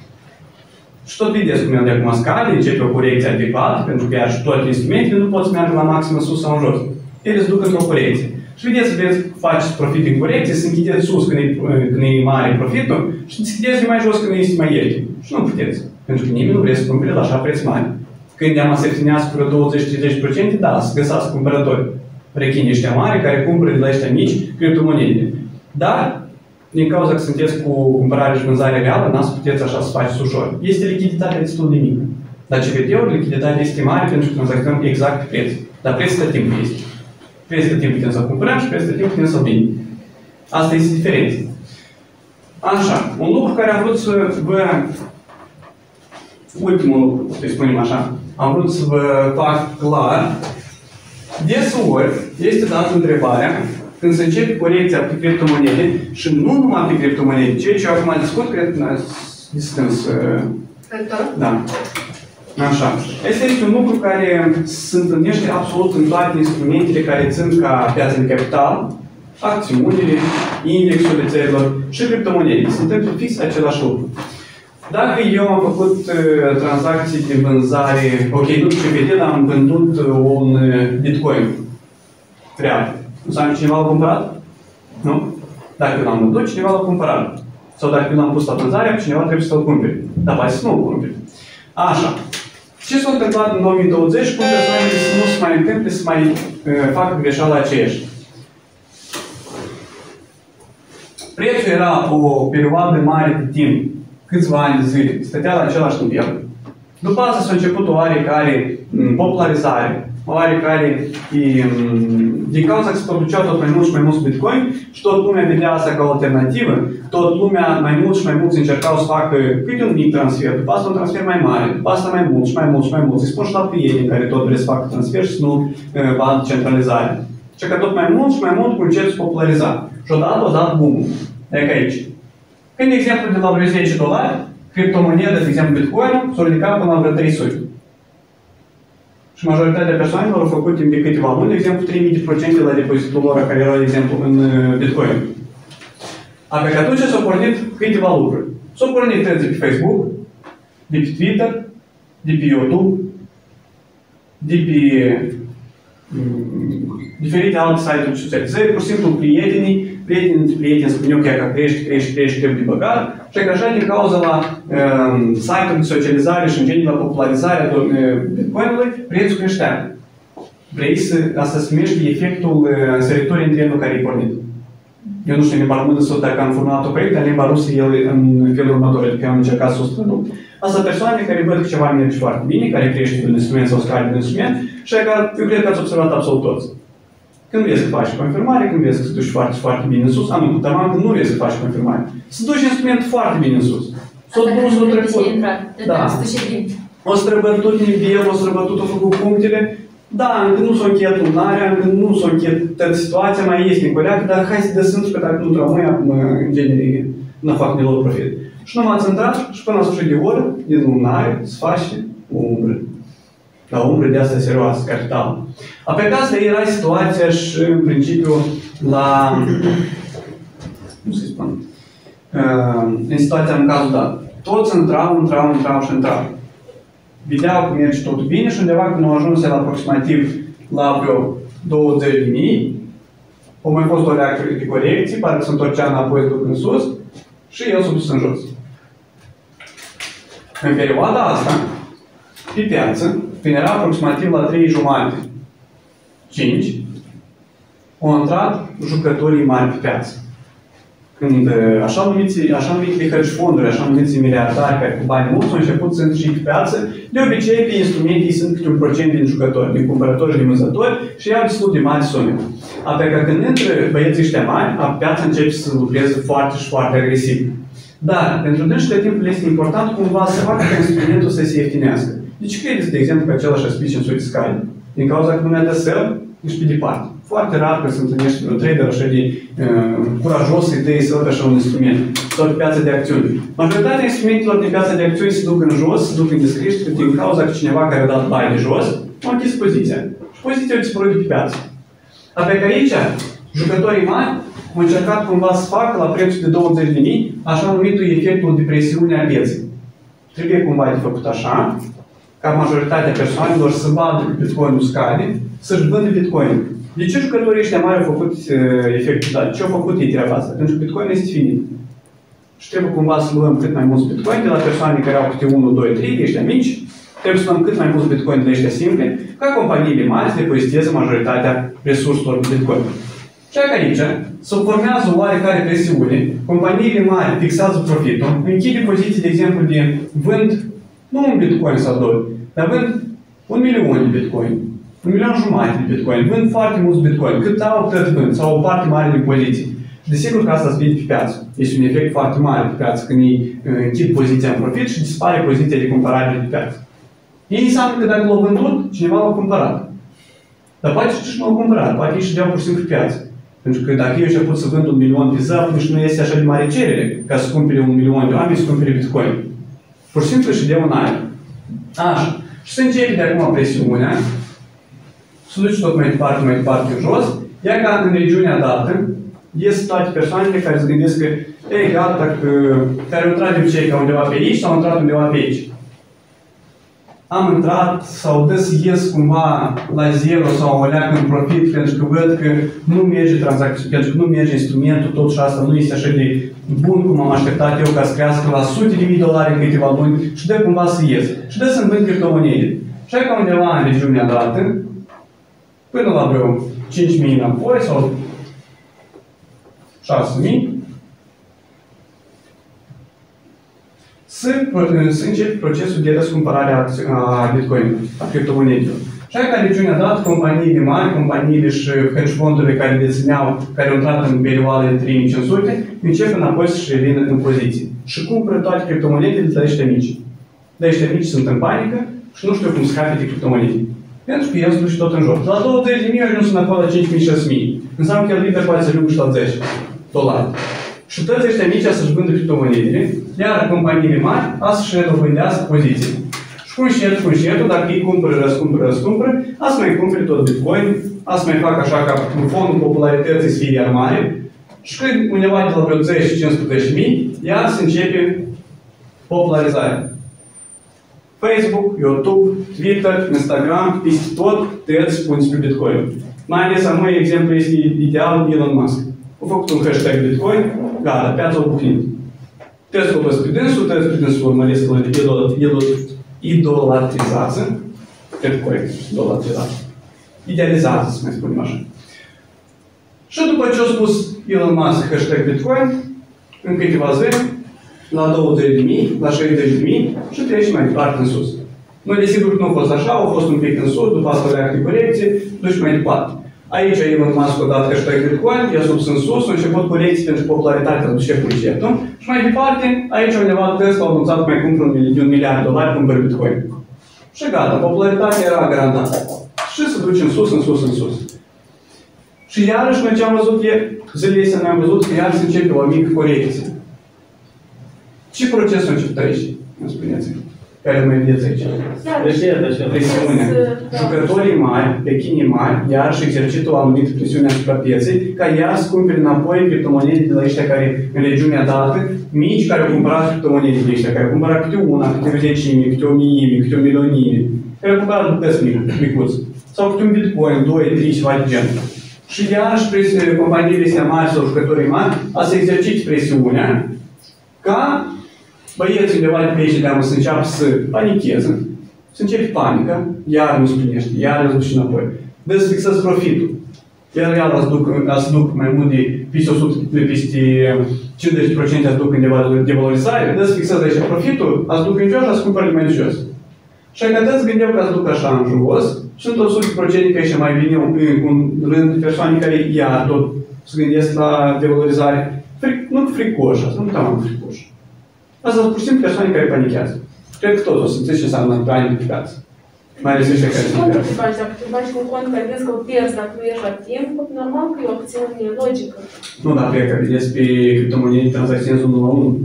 Și tot vedeți cum el de acum scade, începe o corecție adecvată, pentru că iar și toate instrumentele nu pot să meargă la maximă sus sau în jos. Ele se duc într-o corecție. Și vedeți că vreți să faceți profit în corecție, să închideți sus când e mare profitul și deschideți mai jos când este mai ieftin. Și nu puteți. Pentru că nimeni nu vrea să cumpere la așa preț mare. Când am să ținească vreo 20-30%, da, să găsați cumpărători. Rechinii ăștia mari care cumpără de la ăștia mici criptomonede. Dar, din cauza că sunteți cu cumpărare și vânzare reală, n-ați puteți așa să faceți ușor. Este lichiditatea destul de mică. Dar CFD-ul, lichiditatea este mare pentru că tranzacționăm exact pe preț. Dar prețul tot timpul este. Prețul tot timpul putem să-l cumpărăm și prețul tot timpul putem să-l vindem. Asta este diferența. Așa, un lucru care am vrut să vă... Ultimul lucru, să-i spunem așa, am vrut să vă fac clar. Deseori este dată întrebarea când se începe corecția pe criptomonede și nu numai pe criptomonede, ceea ce eu acum discut, cred că n-ați distâns. Da. Așa. Este un lucru care se întâlnește absolut în toate instrumentele care țin ca piața de capital, acțiunile, indexurile țărilor și criptomonede. Se întâmplă fix același lucru. Dacă eu am făcut tranzacții de vânzare, ok, nu CFD, dar am vândut un Bitcoin real. Înseamnă cineva l-a cumpărat? Nu? Dacă l-am vândut, cineva l-a cumpărat. Sau dacă l-am pus la vânzare, cineva trebuie să-l cumpere. Dar poate să nu-l cumpere. Așa. Ce s-a întâmplat în 2020? Cum persoanele să nu se mai întâmple, să mai facă greșeala aceeași? Prețul era o perioadă mare de timp, câțiva ani de zile, stătea la același nivel. După asta s-a început o oarecare popularizare, o oarecare, din cauza că se produceau tot mai mulți și mai mulți Bitcoin și tot lumea vedea asta ca o alternativă, tot lumea mai mulți și mai mulți încercau să facă câte un mic transfer, după asta un transfer mai mare, după asta mai mulți și mai mulți și mai mulți. Îi spun și la prieteni care tot vreți să facă transfer și să nu vadă centralizare. Și că tot mai mult și mai mult încep să populariza. Și odată o dat boom-ul. E ca aici. Când, de exemplu, de la vreo $10, criptomoneda, de exemplu Bitcoin, s-a ridicat până la vreo 300. Și majoritatea persoanelor au făcut timp de câteva luni, de exemplu, 3000% la depozitul lor, care era, de exemplu, în Bitcoin. Apoi că atunci s-au pornit câteva lucruri. S-au pornit de pe Facebook, de pe Twitter, de pe YouTube, de pe diferite alte site-uri socializări, pur și simplu prietenii spuneau că crește de băgat și că așa din cauza la site-uri de socializare și în genere la popularizarea Bitcoin-ului, prețul creștea. Asta se numește efectul sărăturii în trenul care e pornit. Eu nu știu în limba română dacă am formulat-o corect, în limba rusă el în felul următor, adică am încercat să o traduc. Asta persoane care văd că ceva merge foarte bine, care crește un instrument sau scade un instrument și eu cred că ați observat absolut toți. Când vrei să faci confirmare, când vrei să te duci foarte, foarte bine în sus, nu, dar când nu vrei să faci confirmare. Să duci instrumentul foarte bine în sus. S-a dus, s-a trecut. Da. O străbătut nivelul, o străbătut, o făcut punctele. Da, încă nu s-a încheiat lunarea, încă nu s-a încheiat situația, mai este în coleacă, dar hai să dăsăm și că dacă nu rămâi, acum, în genere, nu fac deloc profit. Și nu m-ați centrat și până la sfârșit de oră, din lunare, se face o umbră. La umbră de asta serioasă, capitală. Apoi asta era situația și, în principiu, la... cum să-i spun? În situația în cazul dat. Toți intrau și intrau. Vedeau că merge totul bine și undeva când au ajuns la aproximativ la vreo 20.000, au mai fost o reacție de corecție, pare că se întorcea înapoi duc în sus și el s-a dus în jos. În perioada asta, pe piață, când era aproximativ la 3,5, 5, au intrat jucătorii mari pe piață. Când așa numitele hedge fonduri, așa numiți miliardari care cu bani mulți au început să intre și pe piață, de obicei pe instrumente sunt câte 1% din jucători, din cumpărători și din vânzători și iau destul de mari sume. Apoi că când intră băieții ăștia mari, piața începe să lucreze foarte și foarte agresiv. Dar pentru dânșile timpul este important cumva să facă ca instrumentul să se ieftinească. Deci credeți, de exemplu, că același aspici în suit scale? Din cauza că lumea dă sell, ești pe departe. Foarte rar că se întâlnește un trader așa de curajos să-i dăi sell pe așa un instrument. Sau pe piața de acțiuni. Majoritatea instrumentelor din piața de acțiuni se duc în jos, se duc în descreștere din cauza că cineva care a dat buy de jos a închis poziția. Și poziția a dispărut de pe piață. Apoi că aici, jucătorii mari au încercat cumva să facă la prețul de 20.000 așa numitul efectul de presiune a pieței. Trebuie cumva de făcut așa, ca majoritatea persoanelor să vadă că Bitcoin-ul scade, să-și vândă Bitcoin. De ce jucătorii ăștia mari au făcut efectul ăsta? Ce au făcut ei treaba asta? Pentru că Bitcoin este finit. Și trebuie cumva să luăm cât mai mulți Bitcoin de la persoane care au câte 1, 2, 3, de ăștia mici. Trebuie să luăm cât mai mulți Bitcoin de la ăștia simple, ca companiile mari să depoziteze majoritatea resurselor de Bitcoin. Și aici se formează o oarecare presiune, companiile mari fixează profitul, închide poziții, de exemplu, de vând, nu un Bitcoin sau doi, dar vând 1.000.000 de Bitcoin, 1,5 milion de Bitcoin, vând foarte mulți Bitcoin, cât au tot vând, sau o parte mare din poziții. Și desigur că asta se vede pe piață. Este un efect foarte mare pe piață când îi închid poziția în profit și dispare poziția de cumpărare de piață. Ei înseamnă că dacă l-au vândut, cineva l-a cumpărat. Dar poate și nu l-au cumpărat, poate ei și deau pur și simplu pe piață. Pentru că dacă eu început să vând 1 milion pe zi, atunci nu este așa de mare cerere ca să cumpere 1 milion de oameni să cumpere Bitcoin. Pur și simplu și deu în aer. Așa. Și se începe de acum presiunea, se duce tot mai departe în jos, iar ca în regiunea dată, ies toate persoanele care se gândesc că, ei, gata, care au intrat de obicei ca undeva pe aici sau au intrat undeva pe aici. Am intrat sau ies cumva la zero sau o leacă în profit pentru că văd că nu merge tranzacția, pentru că nu merge instrumentul, totuși asta nu este așa de bun cum am așteptat eu ca să crească la sute de mii dolari în câteva luni și dă cumva să ies. Și dă să-mi vând criptomonede. Și ca undeva în regiunea dată, până la vreo 5.000 înapoi sau 6.000, să începe procesul de răscumpărare a Bitcoin, a criptomonedelor. Și ca regiunea dată, companiile mari, companiile și hedge fondurile care dețineau, care au intrat în perioada de 3500, încep înapoi să-și revină în poziție. Și cumpără toate criptomonedele de la ăștia mici. De ăștia mici sunt în panică și nu știu cum scape de criptomonede. Pentru că el se duce tot în jos. La 20.000 ajuns înapoi la 5.000-6.000. Înseamnă că el liber poate să ajungă și la 10 dolari. Și toți ăștia mici să-și vândă criptomonedele, iar companiile mari să-și redobândească poziții. Și cu înșetul, dacă ei răscumpără, să mai cumpere tot Bitcoin, să mai facă așa ca în fondul popularității să fie iar mare, și când undeva de la vreo 10-15.000, iar se începe popularizarea. Facebook, YouTube, Twitter, Instagram, peste tot, tăți pun despre Bitcoin. Mai ales a noi, exemplu, este ideal Elon Musk. Au făcut un hashtag Bitcoin, gata, piața o bucnit. Tăți l-au păs pe dânsul urmăresc idolatrizează, cred corect, idolatrizează. Idealizează, să mai spunem așa. Și după ce a spus Elon Musk hashtag Bitcoin, în câteva zile, la 20.000, la 60.000 și trece mai departe în sus. Noi, desigur, nu a fost așa, au fost un pic în sus, după asta o reacție corecție, duci mai departe. Aici el a rămas codat hashtag Bitcoin, i-a sus în sus, a început corecții pentru popularitatea lui șeful încetul și mai departe, aici undeva Tesla a anunțat că mai cumpără $1 miliard, cumpără Bitcoin. Și gata, popularitatea era garantată. Și se duce în sus, în sus, în sus. Și iarăși noi ce am văzut zilele astea, noi am văzut că iarăși începe o mică corecție. Ce proces începe aici? Îmi spuneți-mi. Care mai vedeți aici? Presiunea. Jucătorii mari, pechinii mari, iarăși exercită o anumită presiune asupra pieței, ca ea să cumpere înapoi criptomonede de la ăștia care, în regiunea dată, mici, care au cumpărat criptomonede de ăștia, care au cumpărat câte una, câte 10.000, câte 1.000, câte 1.000.000, care au cumpărat bucăți micuți. Sau câte un Bitcoin, 2, 3, ceva de genul. Și iarăși companiile astea mari sau jucătorii mari a să exercite presiunea ca băieții undeva de pe aici de să înceapă să panicheze, să începe panică, iar nu splinește, iar îți duce înapoi. Dă să fixezi profitul. Iar să duc mai mult de peste 100, de peste 50% să duc în devalorizare, dă să fixezi aici profitul, să duc în jos și să cumpări mai jos. Și că să gândeau că să duc așa în jos, sunt 100% că aici mai vine un rând de persoane care iar tot se gândesc la devalorizare. Nu fricoși, asta nu am fricoși. Asta sunt pur și simplu persoane care panichează. Cred că toți o să înțelegi ce înseamnă panificați. Mai ales ăștia care se Contul te faci, dacă te faci cu un cont care vezi că îl pierzi dacă nu ești la timp, normal că e o acțiune logică. Nu, dar cred că vedeți pe criptomonede tranzacționezi 1 la 1.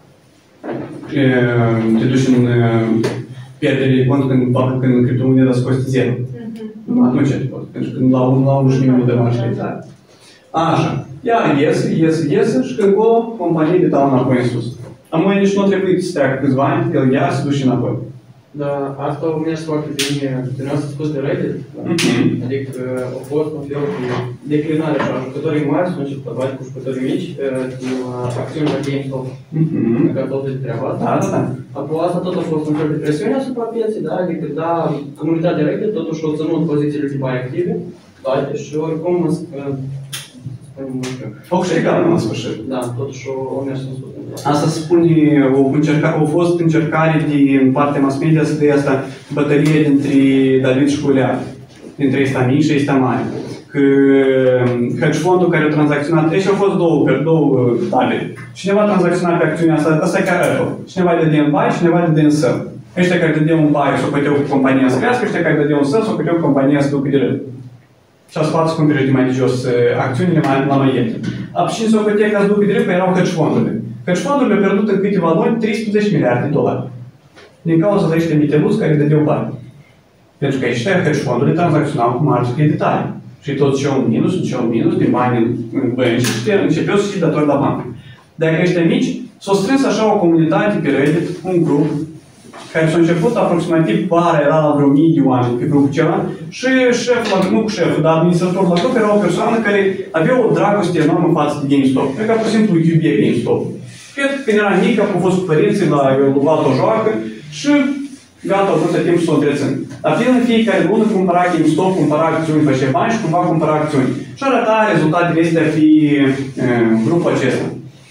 Te duci în pierdere de cont când criptomoneda scoți 0. Nu, atunci te poți. Pentru că la 1 la 1 și nimeni nu dă mai științare. Așa. Iar iese și când acolo companiile dau înapoi în sus. Amoi nici nu trebuie să treacă câțiva ani, el iar se duce înapoi. Da, asta a mers foarte bine, dumneavoastră spus de Reddit, adică a fost un fel de declinare așa, jucătorii mari sunt început să bagi cu jucătorii mici, din acțiuni la GameStop, care tot de treaba asta. Da. Apoi asta tot a fost un fel de presiune asupra pieței, da, adică da, comunitatea Reddit totuși a ținut pozițiile de mai active, toate și oricum, au câștigat în sfârșit. Da, totuși o mers în sus. Asta spune, au fost încercare din partea mass media să dea asta bătălie dintre David și Goliat, dintre ăsta mic și ăsta mare. Că hedge fondul care a tranzacționat, aici au fost două tabere. Cineva a tranzacționat pe acțiunea asta e chiar Apple. Cineva dădea în buy, cineva dădea în sell. Ăștia care dădeau un buy s-o puteau cu compania să crească, ăștia care dădeau un sell s-o puteau cu compania să ducă de rând. Și a spus să cumpere de mai de jos acțiunile la mai ieftin. Și s-o putea ca să ducă de rând, că erau hedge fondurile. Hedge fondurile au pierdut în câteva luni $13 miliarde. Din cauza de ăștia miteluți care dădeau bani. Pentru că ăștia hedge fondurile tranzacționau cu margi creditare. Și tot ce un minus din bani în bănci și începeau să fie datori la bancă. Dacă ăștia mici, s-au strâns așa o comunitate pe Reddit, un grup, care s-a început aproximativ vara, era la vreo 1000 de oameni pe grupul ceva, și șeful, dar administratorul la grup era o persoană care avea o dragoste enormă față de GameStop. Cred că, pur și simplu, iubea GameStop. Cred că când era mică, a fost cu părinții, el luat o joacă și gata, a vrut timp să o întrețin. Dar în fiecare lună cumpăra GameStop, cumpăra acțiuni, făcea bani și cumva cumpăra acțiuni. Și arăta rezultatele astea pe grupul acesta.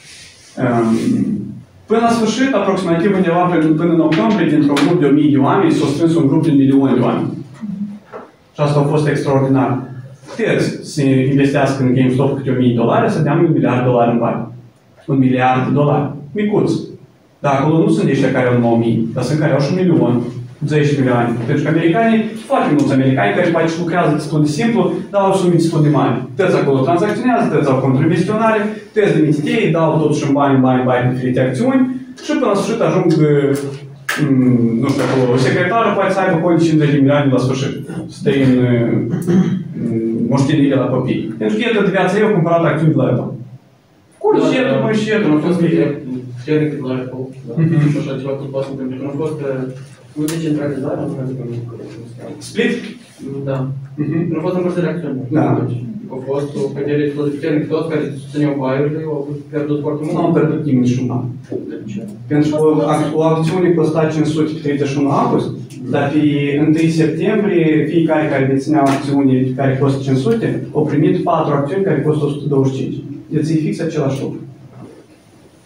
Până la sfârșit, aproximativ undeva până în octombrie, dintr-un grup de 1000 de oameni, s-au strâns un grup de 1.000.000 de oameni. Și asta a fost extraordinar. Puteți să investească în GameStop câte $1.000, să dea $1 miliard în bani. $1 miliard. Micuț. Dar acolo nu sunt ăștia care au numai 1.000, dar sunt care au și 1 milion, 10 milioane. Pentru că americanii, foarte mulți americani care poate lucrează destul de simplu, dau sume destul de mari. Tăți acolo tranzacționează, tăți au conturi investiționare, tăți de mititei, dau totuși în bani diferite acțiuni și până la sfârșit ajung, nu știu, acolo, secretarul poate să aibă cont de 50 de milioane la sfârșit. Stă în moștenire la copii. Pentru că el de viața ei a cumpărat acțiuni de la Apple. Curșetul, mășetul, nu a fost puternic la Apple, și așa ceva tot poate să întâmple. Nu a fost nu decentralizare, nu știu cum Split? Da. Nu a fost împărțirea acțiunilor. Da. A fost o cădere destul de puternică. Toți care susțineau buy-urile au pierdut foarte mult. Nu au pierdut nimeni niciun bani. Pentru că o acțiune costa 500 pe 31 august, dar pe 1 septembrie, fiecare care deținea acțiuni care costă 500, au primit 4 acțiuni care costă 125. Deci e fix același lucru.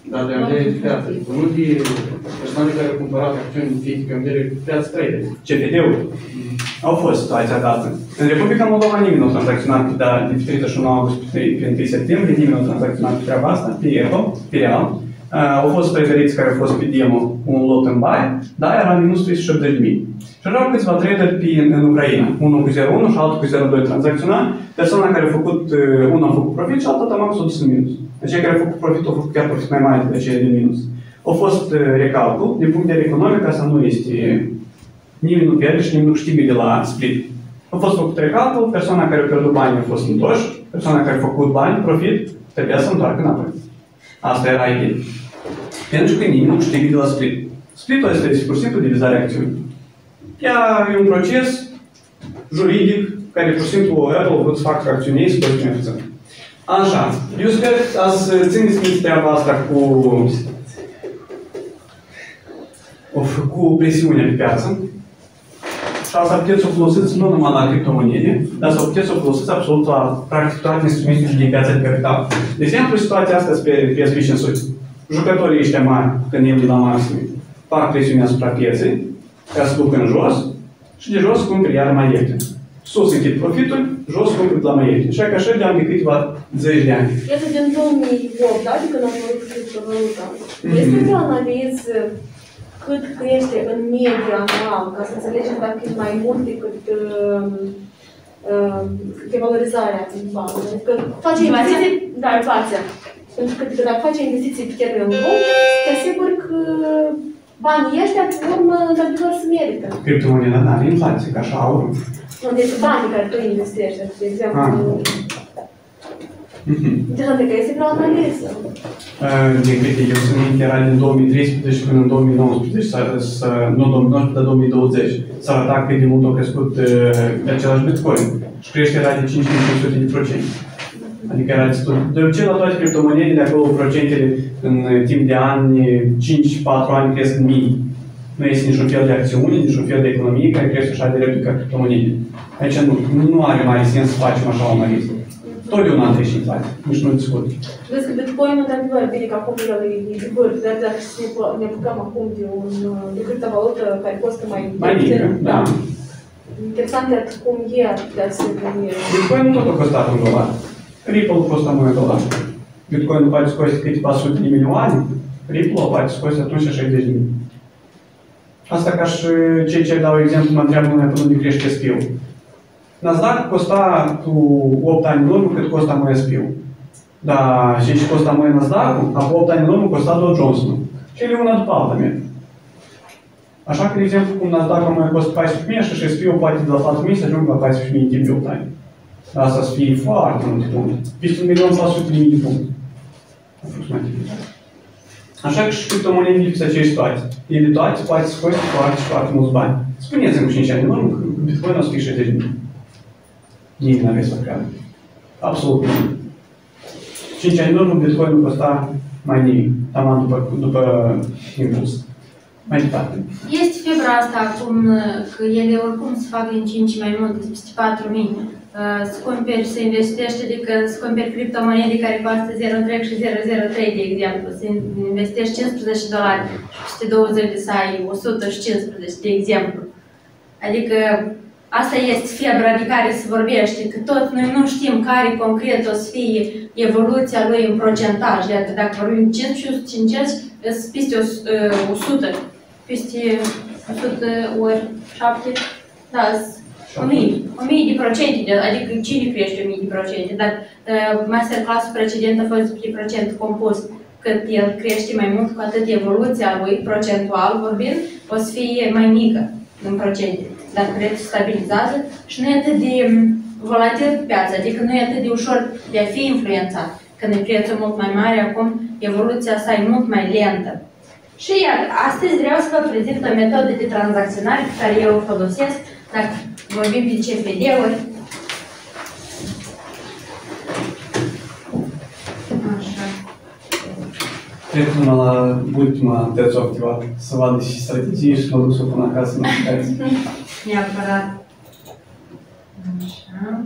Dar de vedere de piață, nu de persoane care au cumpărat acțiuni fizice, în vedere de piață trade. CFD-uri. Au fost situația dată. În Republica Moldova nimeni nu a tranzacționat de 31 august pe 1 septembrie, nimeni nu a tranzacționat pe treaba asta, pe real. Au fost preferiți care au fost pe demo un lot în buy, dar era minus 380.000. Și erau câțiva traderi în Ucraina, unul cu 0,1 și altul cu 0,2 tranzacționat. Persoana care a făcut, unul a făcut profit și altul tamak s-a dus în minus. Cei care au făcut profit, au făcut chiar profit mai mare decât cei de minus. Au fost recalcul, din punct de vedere economic, asta nu este, nimeni nu pierde și nimeni nu câștigă de la split. A fost făcut recalcul, persoana care a pierdut bani a fost întoși, persoana care a făcut bani, profit, trebuia să întoarcă înapoi. Asta era ideea. Pentru că nimeni nu câștigă de la split. Split-ul este pur și simplu divizarea acțiunii. E un proces juridic care pur și simplu Apple a vrut să facă acțiunii să poți benefița. Așa, eu sper să țineți minte treaba asta cu presiunea pe piață. Și asta puteți să o folosiți nu numai la criptomonede, dar să puteți să o folosiți absolut la practic toate instrumentele de piață de capital. De exemplu, situația asta pe PSP 500. Jucătorii ăștia mari, când el de la maxim, fac presiunea asupra pieței, ca să ducă în jos, și de jos cumperi iar mai ieftin. Sus închid profitul, jos cumperi la mai ieftin. Și așa de-am de câteva zeci de ani. Iată din 2008, da? De când am apărut criptovaluta. Este o analiză cât crește în media anual, ca să înțelegem dacă e mai mult decât devalorizarea din bancă. Adică face investiții, da, inflația. Pentru că dacă face investiții pe termen lung, te asiguri că banii ăștia, pe urmă, într-adevăr, se merită. Criptomoneda nu are inflație, ca așa aurul. Nu, deci banii care tu investești, de exemplu. Deci, adică este vreo analiză. Din câte eu sunt minte, era din 2013 până în 2019, nu 2019, dar 2020. S-a arătat cât de mult a crescut același Bitcoin. Și creșterea era de 5.500%. Adică era destul. De obicei, la toate criptomonedele, acolo procentele în timp de ani, 5-4 ani cresc în mii. Nu este niciun fel de acțiune, niciun fel de economie care crește așa de repede ca criptomonedele. Aici nu are mai sens să facem așa o analiză. Totdeauna trece și inflație, nici nu discut. Vezi că Bitcoin, într-adevăr, bine că acum el e de vârf, dar dacă ne apucăm acum de criptovalută care costă mai mică, da. Interesant e cum e de să Bitcoin nu tot a costat $1. Ripple costă $1. Bitcoin poate scoate câteva sute de milioane, Ripple poate scoate atunci 60.000. Asta ca și cei ce dau exemplu, mă întreabă lumea până unde crește SP-ul. Nasdaq costa cu 8 ani în urmă cât costa mai SP-ul. Dar și ce costa mai Nasdaq-ul, acum 8 ani în urmă costa Dow Jones-ul. Și ele una după alta merg. Așa că, de exemplu, cum Nasdaq-ul mai costă 14.000 și SP-ul poate de la 4.000 să ajungă la 14.000 în timp de 8 ani. Asta să fie foarte multe puncte. Peste 1.400.000 de puncte. Așa că și criptomonedele pe aceeași situație. Ele toate poate să coste foarte și foarte mulți bani. Spuneți-mi cu 5 ani în urmă că Bitcoin o să fie 60.000. Nimeni nu aveți să creadă. Absolut nimic. 5 ani în urmă Bitcoin nu costa mai nimic. Taman după impuls. Mai departe. Este febra asta acum, că ele oricum se fac din 5 mai mult, peste 4.000. Să cumperi, să investești, adică să cumperi criptomonede care costă 0,3 și 0,03, de exemplu. Să investești $15 și peste 20 de să ai 115, de exemplu. Adică asta este febra de care se vorbește, că tot noi nu știm care concret o să fie evoluția lui în procentaj. Iată, dacă vorbim 5 și 150, sunt peste 100, peste 100 ori 7, da, 1000 de procente, adică cine crește 1000 de procente, dar masterclass-ul precedent a fost de procent compus, cât el crește mai mult, cu atât evoluția lui, procentual vorbind, o să fie mai mică în procente. Dar prețul stabilizează și nu e atât de volatil pe piață, adică nu e atât de ușor de a fi influențat. Când e prețul mult mai mare, acum evoluția sa e mult mai lentă. Și iar, astăzi vreau să vă prezint o metodă de tranzacționare pe care eu o folosesc, dacă vorbim de CFD-uri. Așa. Cred că la ultima terță activat să vadă și strategii și mă duc să o pun acasă în aplicație. Neapărat. Așa.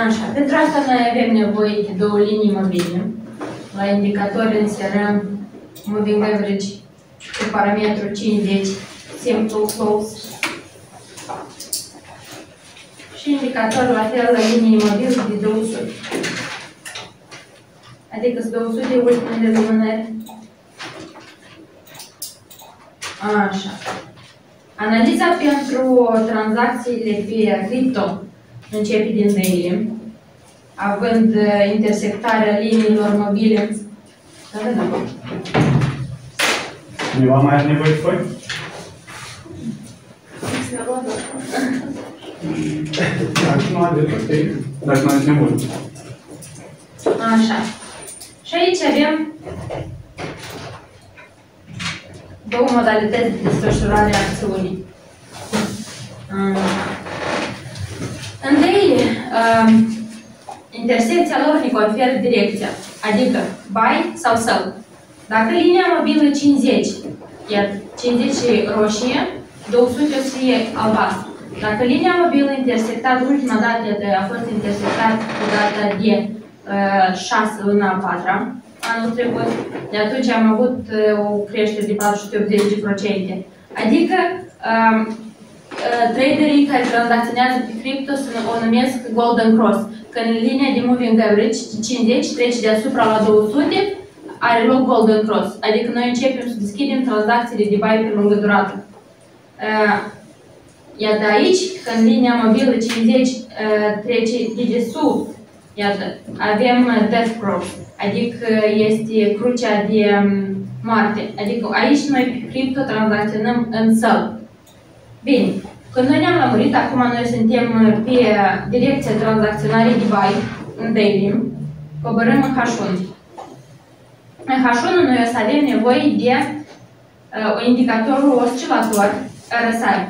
Așa, pentru asta noi avem nevoie de două linii mobile. La indicator inserăm moving average cu parametru 50, simple close. Și indicatorul la fel la linii mobile de 200. Adică sunt 200 ultimele lumânări. Așa. Analiza pentru tranzacțiile pe cripto începe din daily, având intersectarea liniilor mobile. Cineva mai are nevoie de foi? Dacă nu aveți, ok? Dacă nu aveți nevoie. Așa. Și aici avem două modalități de desfășurare a acțiunii. În daily, intersecția lor ne conferă direcția, adică buy sau sell. Dacă linia mobilă 50, iar 50 roșie, 200 o să fie albastru. Dacă linia mobilă intersectată, ultima dată a fost intersectată cu data de 6 luna a 4-a, anul trecut, de atunci am avut o creștere de 480%. Adică traderii care tranzacționează pe cripto o numesc Golden Cross. Când linia de moving average de 50 trece deasupra la 200, are loc Golden Cross. Adică noi începem să deschidem tranzacțiile de buy pe lungă durată. Iar de aici, când linia mobilă 50 trece de desubt, iată, avem Death Cross, adică este crucea de moarte. Adică aici noi pe cripto tranzacționăm în sell. Bine, când noi ne-am lămurit, acum noi suntem pe direcția tranzacționării de buy, în daily, coborâm în H1. În H1 noi o să avem nevoie de indicatorul oscilator RSI.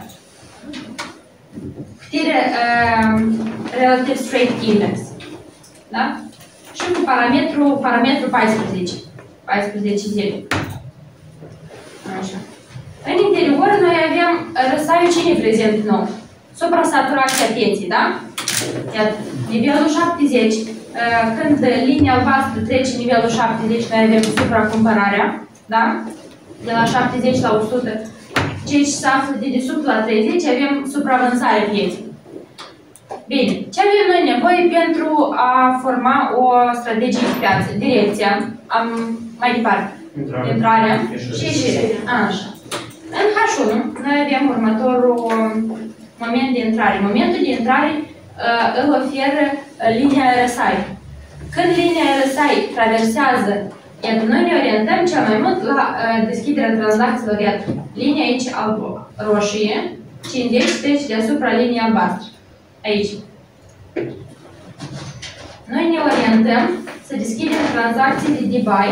Relative Straight Index. Da? Și cu parametru 14. 14 zile. Așa. În interior noi avem RSI-ul cine prezent nou? Supra-saturația pieții, da? Iar nivelul 70. Când linia albastră trece nivelul 70, noi avem supracumpărarea, da? De la 70 la 100. Cei ce se află de desubt la 30, avem supravânzarea pieții. Bine, ce avem noi nevoie pentru a forma o strategie de piață? Direcția, mai departe, intrarea și ieșirea. Așa. În H1, noi avem următorul moment de intrare. Momentul de intrare îl oferă linia RSI. Când linia RSI traversează, iar noi ne orientăm cel mai mult la deschiderea tranzacțiilor, iar linia aici roșie, 50 trece deasupra liniei albastră. Aici. Noi ne orientăm să deschidem tranzacțiile de buy.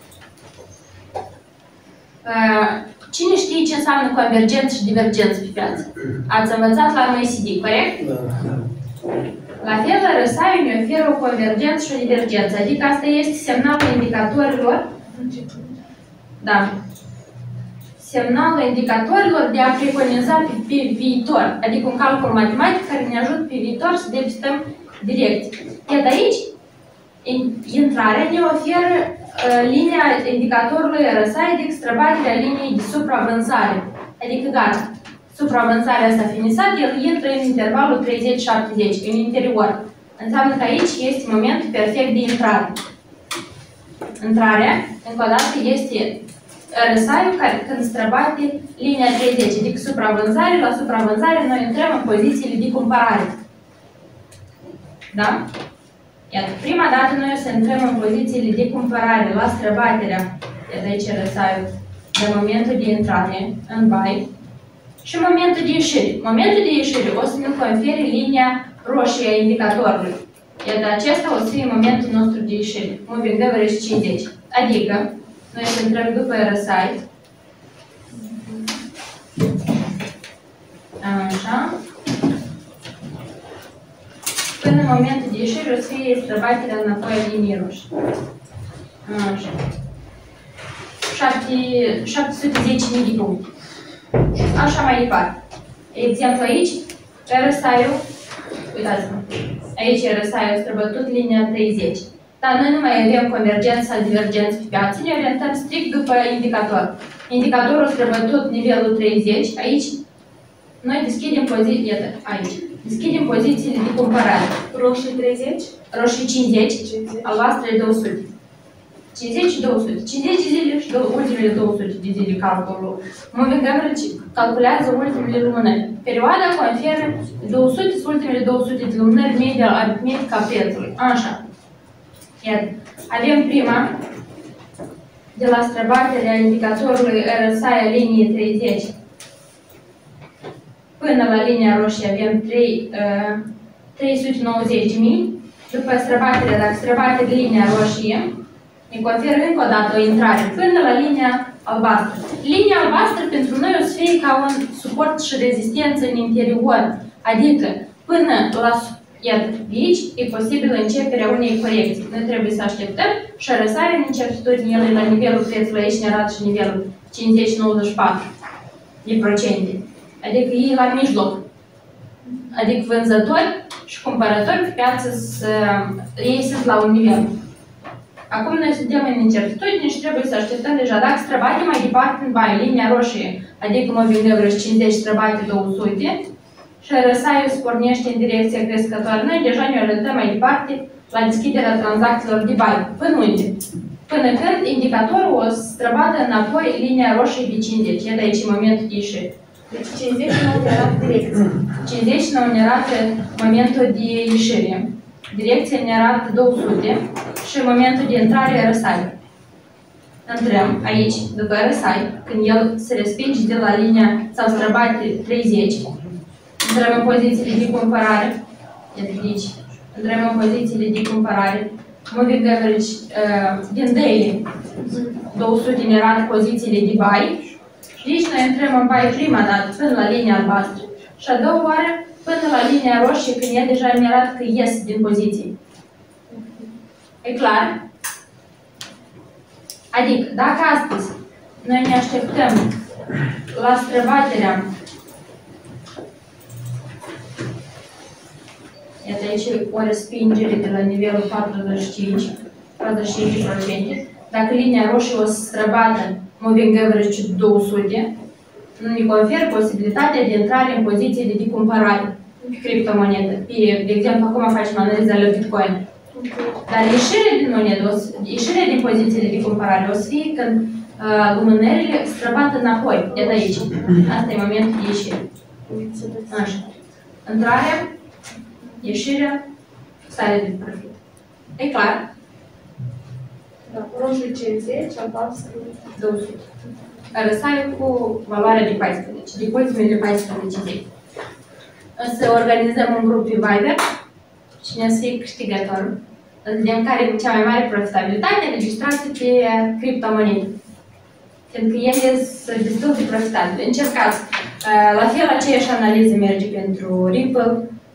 Cine știe ce înseamnă convergență și divergență pe piață? Ați învățat la MACD, corect? Da. La fel, RSI ne oferă o convergență și o divergență, adică asta este semnalul indicatorilor. Da. Semnalul indicatorilor de a preconiza pe viitor, adică un calcul matematic care ne ajută pe viitor să depistăm direcții. Iar de aici, intrarea ne oferă linia indicatorului RSI, adică străbaterea liniei de supravânzare. Adică gata, supravânzarea s-a finisat, el intră în intervalul 30-70, în interior. Înseamnă că aici este momentul perfect de intrare. Intrarea, încă o dată, este RSI-ul care când străbate linia 30, adică supravânzare, la supravânzare noi intrăm în pozițiile de cumpărare. Da? Iar prima dată noi o să intrăm în pozițiile de cumpărare la străbaterea, iar de aici RSI-ul, de momentul de intrare în buy și momentul de ieșire. Momentul de ieșire o să ne confere linia roșie a indicatorului. Iar de acesta o să fie momentul nostru de ieșire, moving average 50. Adică, noi să intrăm după RSI. Așa. Până în momentul de ieșire o să fie străbaterea înapoi a liniei roșii. Așa. 710.000 de puncte. Așa mai departe. Exemplu aici, RSI-ul, uitați-vă, Aici RSI-ul a străbătut linia 30. Dar noi nu mai avem convergență sau divergență pe piață, ne orientăm strict după indicator. Indicatorul a străbătut nivelul 30, aici noi deschidem pozițiile, aici. Deschidem pozițiile de cumpărare. Roșii 30? Roșii 50, albastrele 200. 50 și 200. 50 de zile și ultimele 200 de zile calculul. Moving average calculează ultimele lumânări. Perioada conferă 200 și ultimele 200 de lumânări media aritmetică a prețului. Așa. Iată. Avem prima de la străbaterea indicatorului RSI a liniei 30 până la linia roșie avem 390.000. După străbaterea, dacă străbate de linia roșie, ne conferă încă o dată o intrare până la linia albastră. Linia albastră pentru noi o să fie ca un suport și rezistență în interior, adică până la, iată, de aici e posibilă începerea unei corecții. Noi trebuie să așteptăm și RSI în incertitudine, el e la nivelul prețului, aici ne arată și nivelul 50-94 de procente. Adică e la mijloc. Adică vânzători și cumpărători pe piață, ei sunt la un nivel. Acum noi suntem în incertitudine și trebuie să așteptăm deja. Dacă străbate mai departe în bani, linia roșie, adică moving average 50 străbate 200 și RSI-ul se pornește în direcția crescătoare, noi deja ne orientăm mai departe la deschiderea tranzacțiilor de bani. Până unde? Până când indicatorul o să străbată înapoi linia roșie de 50. Iată aici momentul de ieșire. Deci 50 nu ne arată direcția. 50 nu ne arată momentul de ieșire. Direcția ne arată 200 și momentul de intrare RSI. Intrăm aici, după RSI, când el se respinge de la linia sau străbate 30, intrăm în pozițiile de cumpărare. Iată aici. Intrăm în pozițiile de cumpărare. Moving average din daily 200 ne arată pozițiile de buy. Și aici noi intrăm în buy prima dată până la linia albastră și a doua oară până la linia roșie, când ea deja ne arată că ies din poziție. E clar? Adică, dacă astăzi noi ne așteptăm la străbaterea, iată aici o respingere de la nivelul 45%, dacă linia roșie o să străbată moving average 200, ne conferă posibilitatea de intrare în pozițiile de cumpărare pe criptomonedă. De exemplu, acum facem analiza la Bitcoin. Dar ieșirea din pozițiile de cumpărare o să fie când lumânările străbată înapoi, de aici. Asta e momentul de ieșire. Așa. Intrarea, ieșirea, starea de profit. E clar? Da, roșu 50, albastru 200. RSI cu valoarea de 14, de ultimele 14 zile. O să organizăm un grup pe Viber. Cine să fie câștigătorul. Să vedem care e cea mai mare profitabilitate înregistrată pe criptomonede. Pentru că ele sunt destul de profitabile. Încercați. La fel, aceeași analiză merge pentru Ripple,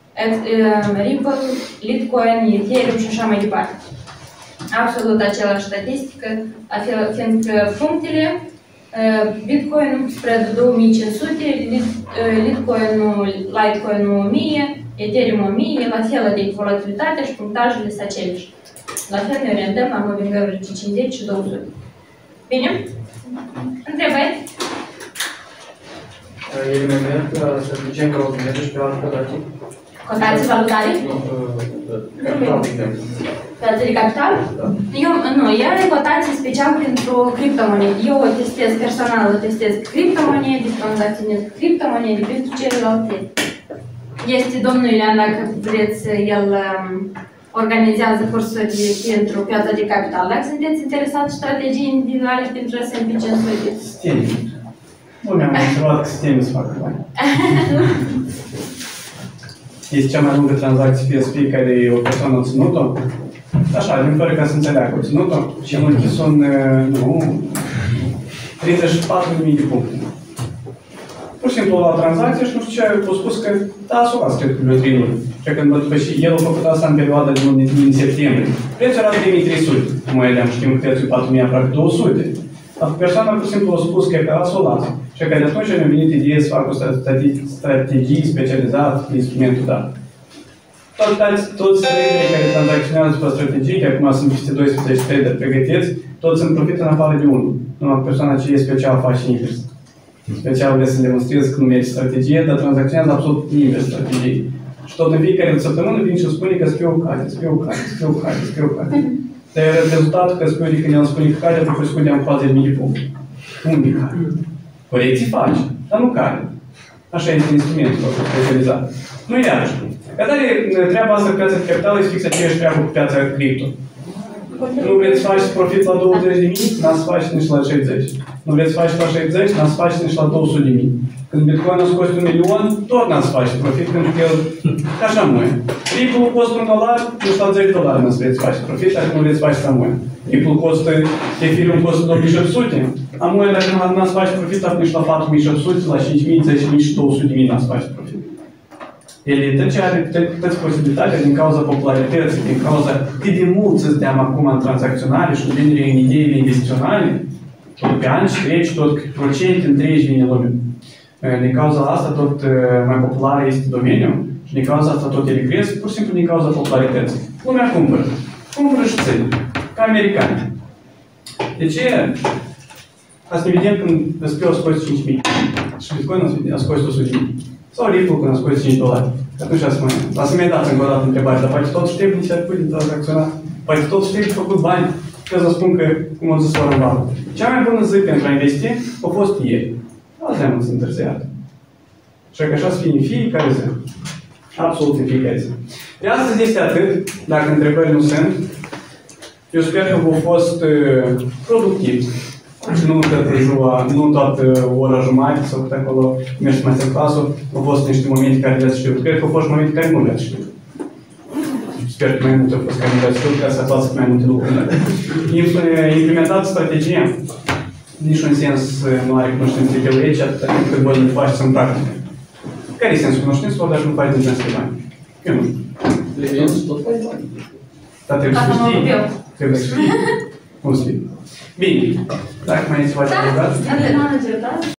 Litecoin, Ethereum și așa mai departe. Absolut aceeași statistică, fiindcă punctele, Bitcoin-ul spread 2500, Litecoin-ul 1000, Ethereum 1000, la fel de volatilitatea și punctajele sunt aceleași. La fel ne orientăm la moving average 50 și 200. Bine? Întrebări? Ele mai merg să ducem ca o merge și pe altă cotație? Cotații valutare? Piață de capital? Nu, ea are cotații special pentru criptomonede. Eu o testez personal, o testez criptomonede, tranzacționez criptomonede pentru celelalte. Este domnul Iulian, dacă vreți, el organizează cursuri pentru piața de capital. Dacă sunteți interesați strategii individuale pentru S&P 500? Sisteme. Lumea m-a întrebat că sisteme să facă bani. Este cea mai lungă tranzacție PSP care o persoană a ținut-o. Așa, din fără ca să înțeleagă, a ținut-o și am închis un 34.000 de puncte. Pur și simplu la tranzacție și nu știu ce a spus că da, s-o las, cred că vreo 3 luni. Și când după și el a făcut asta în perioada din septembrie. Prețul era de 3.300, cum vedeam, știm că prețul e 4.000, aproape 200. Dar persoana pur și simplu a spus că s-o las. Și că de atunci mi-a venit ideea să fac o strategie specializată pe instrumentul dat. Toți traderii care tranzacționează pe strategii, că acum sunt peste 12 trader pregătiți, toți sunt profită în afară de unul. Numai persoana ce e special face invers. Special vrea să demonstreze că nu merge strategie, dar tranzacționează absolut invers strategie. Și tot în fiecare săptămână vine și spune că scriu o carte, scriu o carte, scriu o carte, scriu o carte. Dar rezultatul că scriu de când el spune că carte, apoi spune am 40.000 de puncte. Unde care? Corecții face, dar nu care. Așa este instrumentul specializat. Nu e iarăși. Dar treaba asta cu piața de capital este fix aceeași treabă cu piața cripto. Nu vreți să faceți profit la 20.000, n-ați face nici la 60. Nu vreți să faceți la 60, n-ați face nici la 200.000. Când Bitcoin a scos $1.000.000, tot n-ați face profit, pentru că el, așa mâine. Ripple costă $1, nici la $10 n-ați vreți să faceți profit, dacă nu vreți să faceți la mâine. Ripple costă, Ethereum costă 2.700, a mâine dacă n-ați face profit, atunci nici la 4.700, la 5.000, 10.000 și 200.000 n-ați face profit. El are toate posibilitatea din cauza popularității, din cauza cât de mult să stăm acum în tranzacționare și în ideile investiționale, tot pe ani și treci, tot procente întregi vine lumea. Din cauza asta tot mai popular este domeniul și din cauza asta tot ele cresc, pur și simplu din cauza popularității. Lumea cumpără. Cumpără și ține. Ca americani. De ce? Asta evident când SP-ul a scos 5.000 și Bitcoin a scos 100.000. Sau Ripple când a scos $5. Atunci a spune, lasă mi-ai dat încă o dată întrebare, dar poate tot știi nici ar putea tranzacționa. Poate tot știi că făcut bani. Că să spun că cum o să în vală. Cea mai bună zi pentru a investi a fost ieri. Azi am să întârziat. Și că așa să fie în fiecare zi. Absolut în fiecare zi. De astăzi este atât, dacă întrebări nu sunt. Eu sper că v-au fost productivi. Și nu toată ora jumătate sau cât acolo mergi masterclass-ul, au fost niște momente care le-ați știut. Cred că au fost momente care nu le-ați știut. Sper că mai multe au fost care nu le-ați știut, ca să aflați mai multe lucruri. Implementați strategia. Niciun sens nu are cunoștințe teoretice, atât cât voi le faceți în practică. Care e sensul cunoștințelor, dar nu faci din sens de bani? Eu nu știu. Trebuie să tot faci bani. Dar trebuie să știi. Trebuie să știi. Cum să fii. Bine. Dacă mai îți faci adăugat? Manager, da?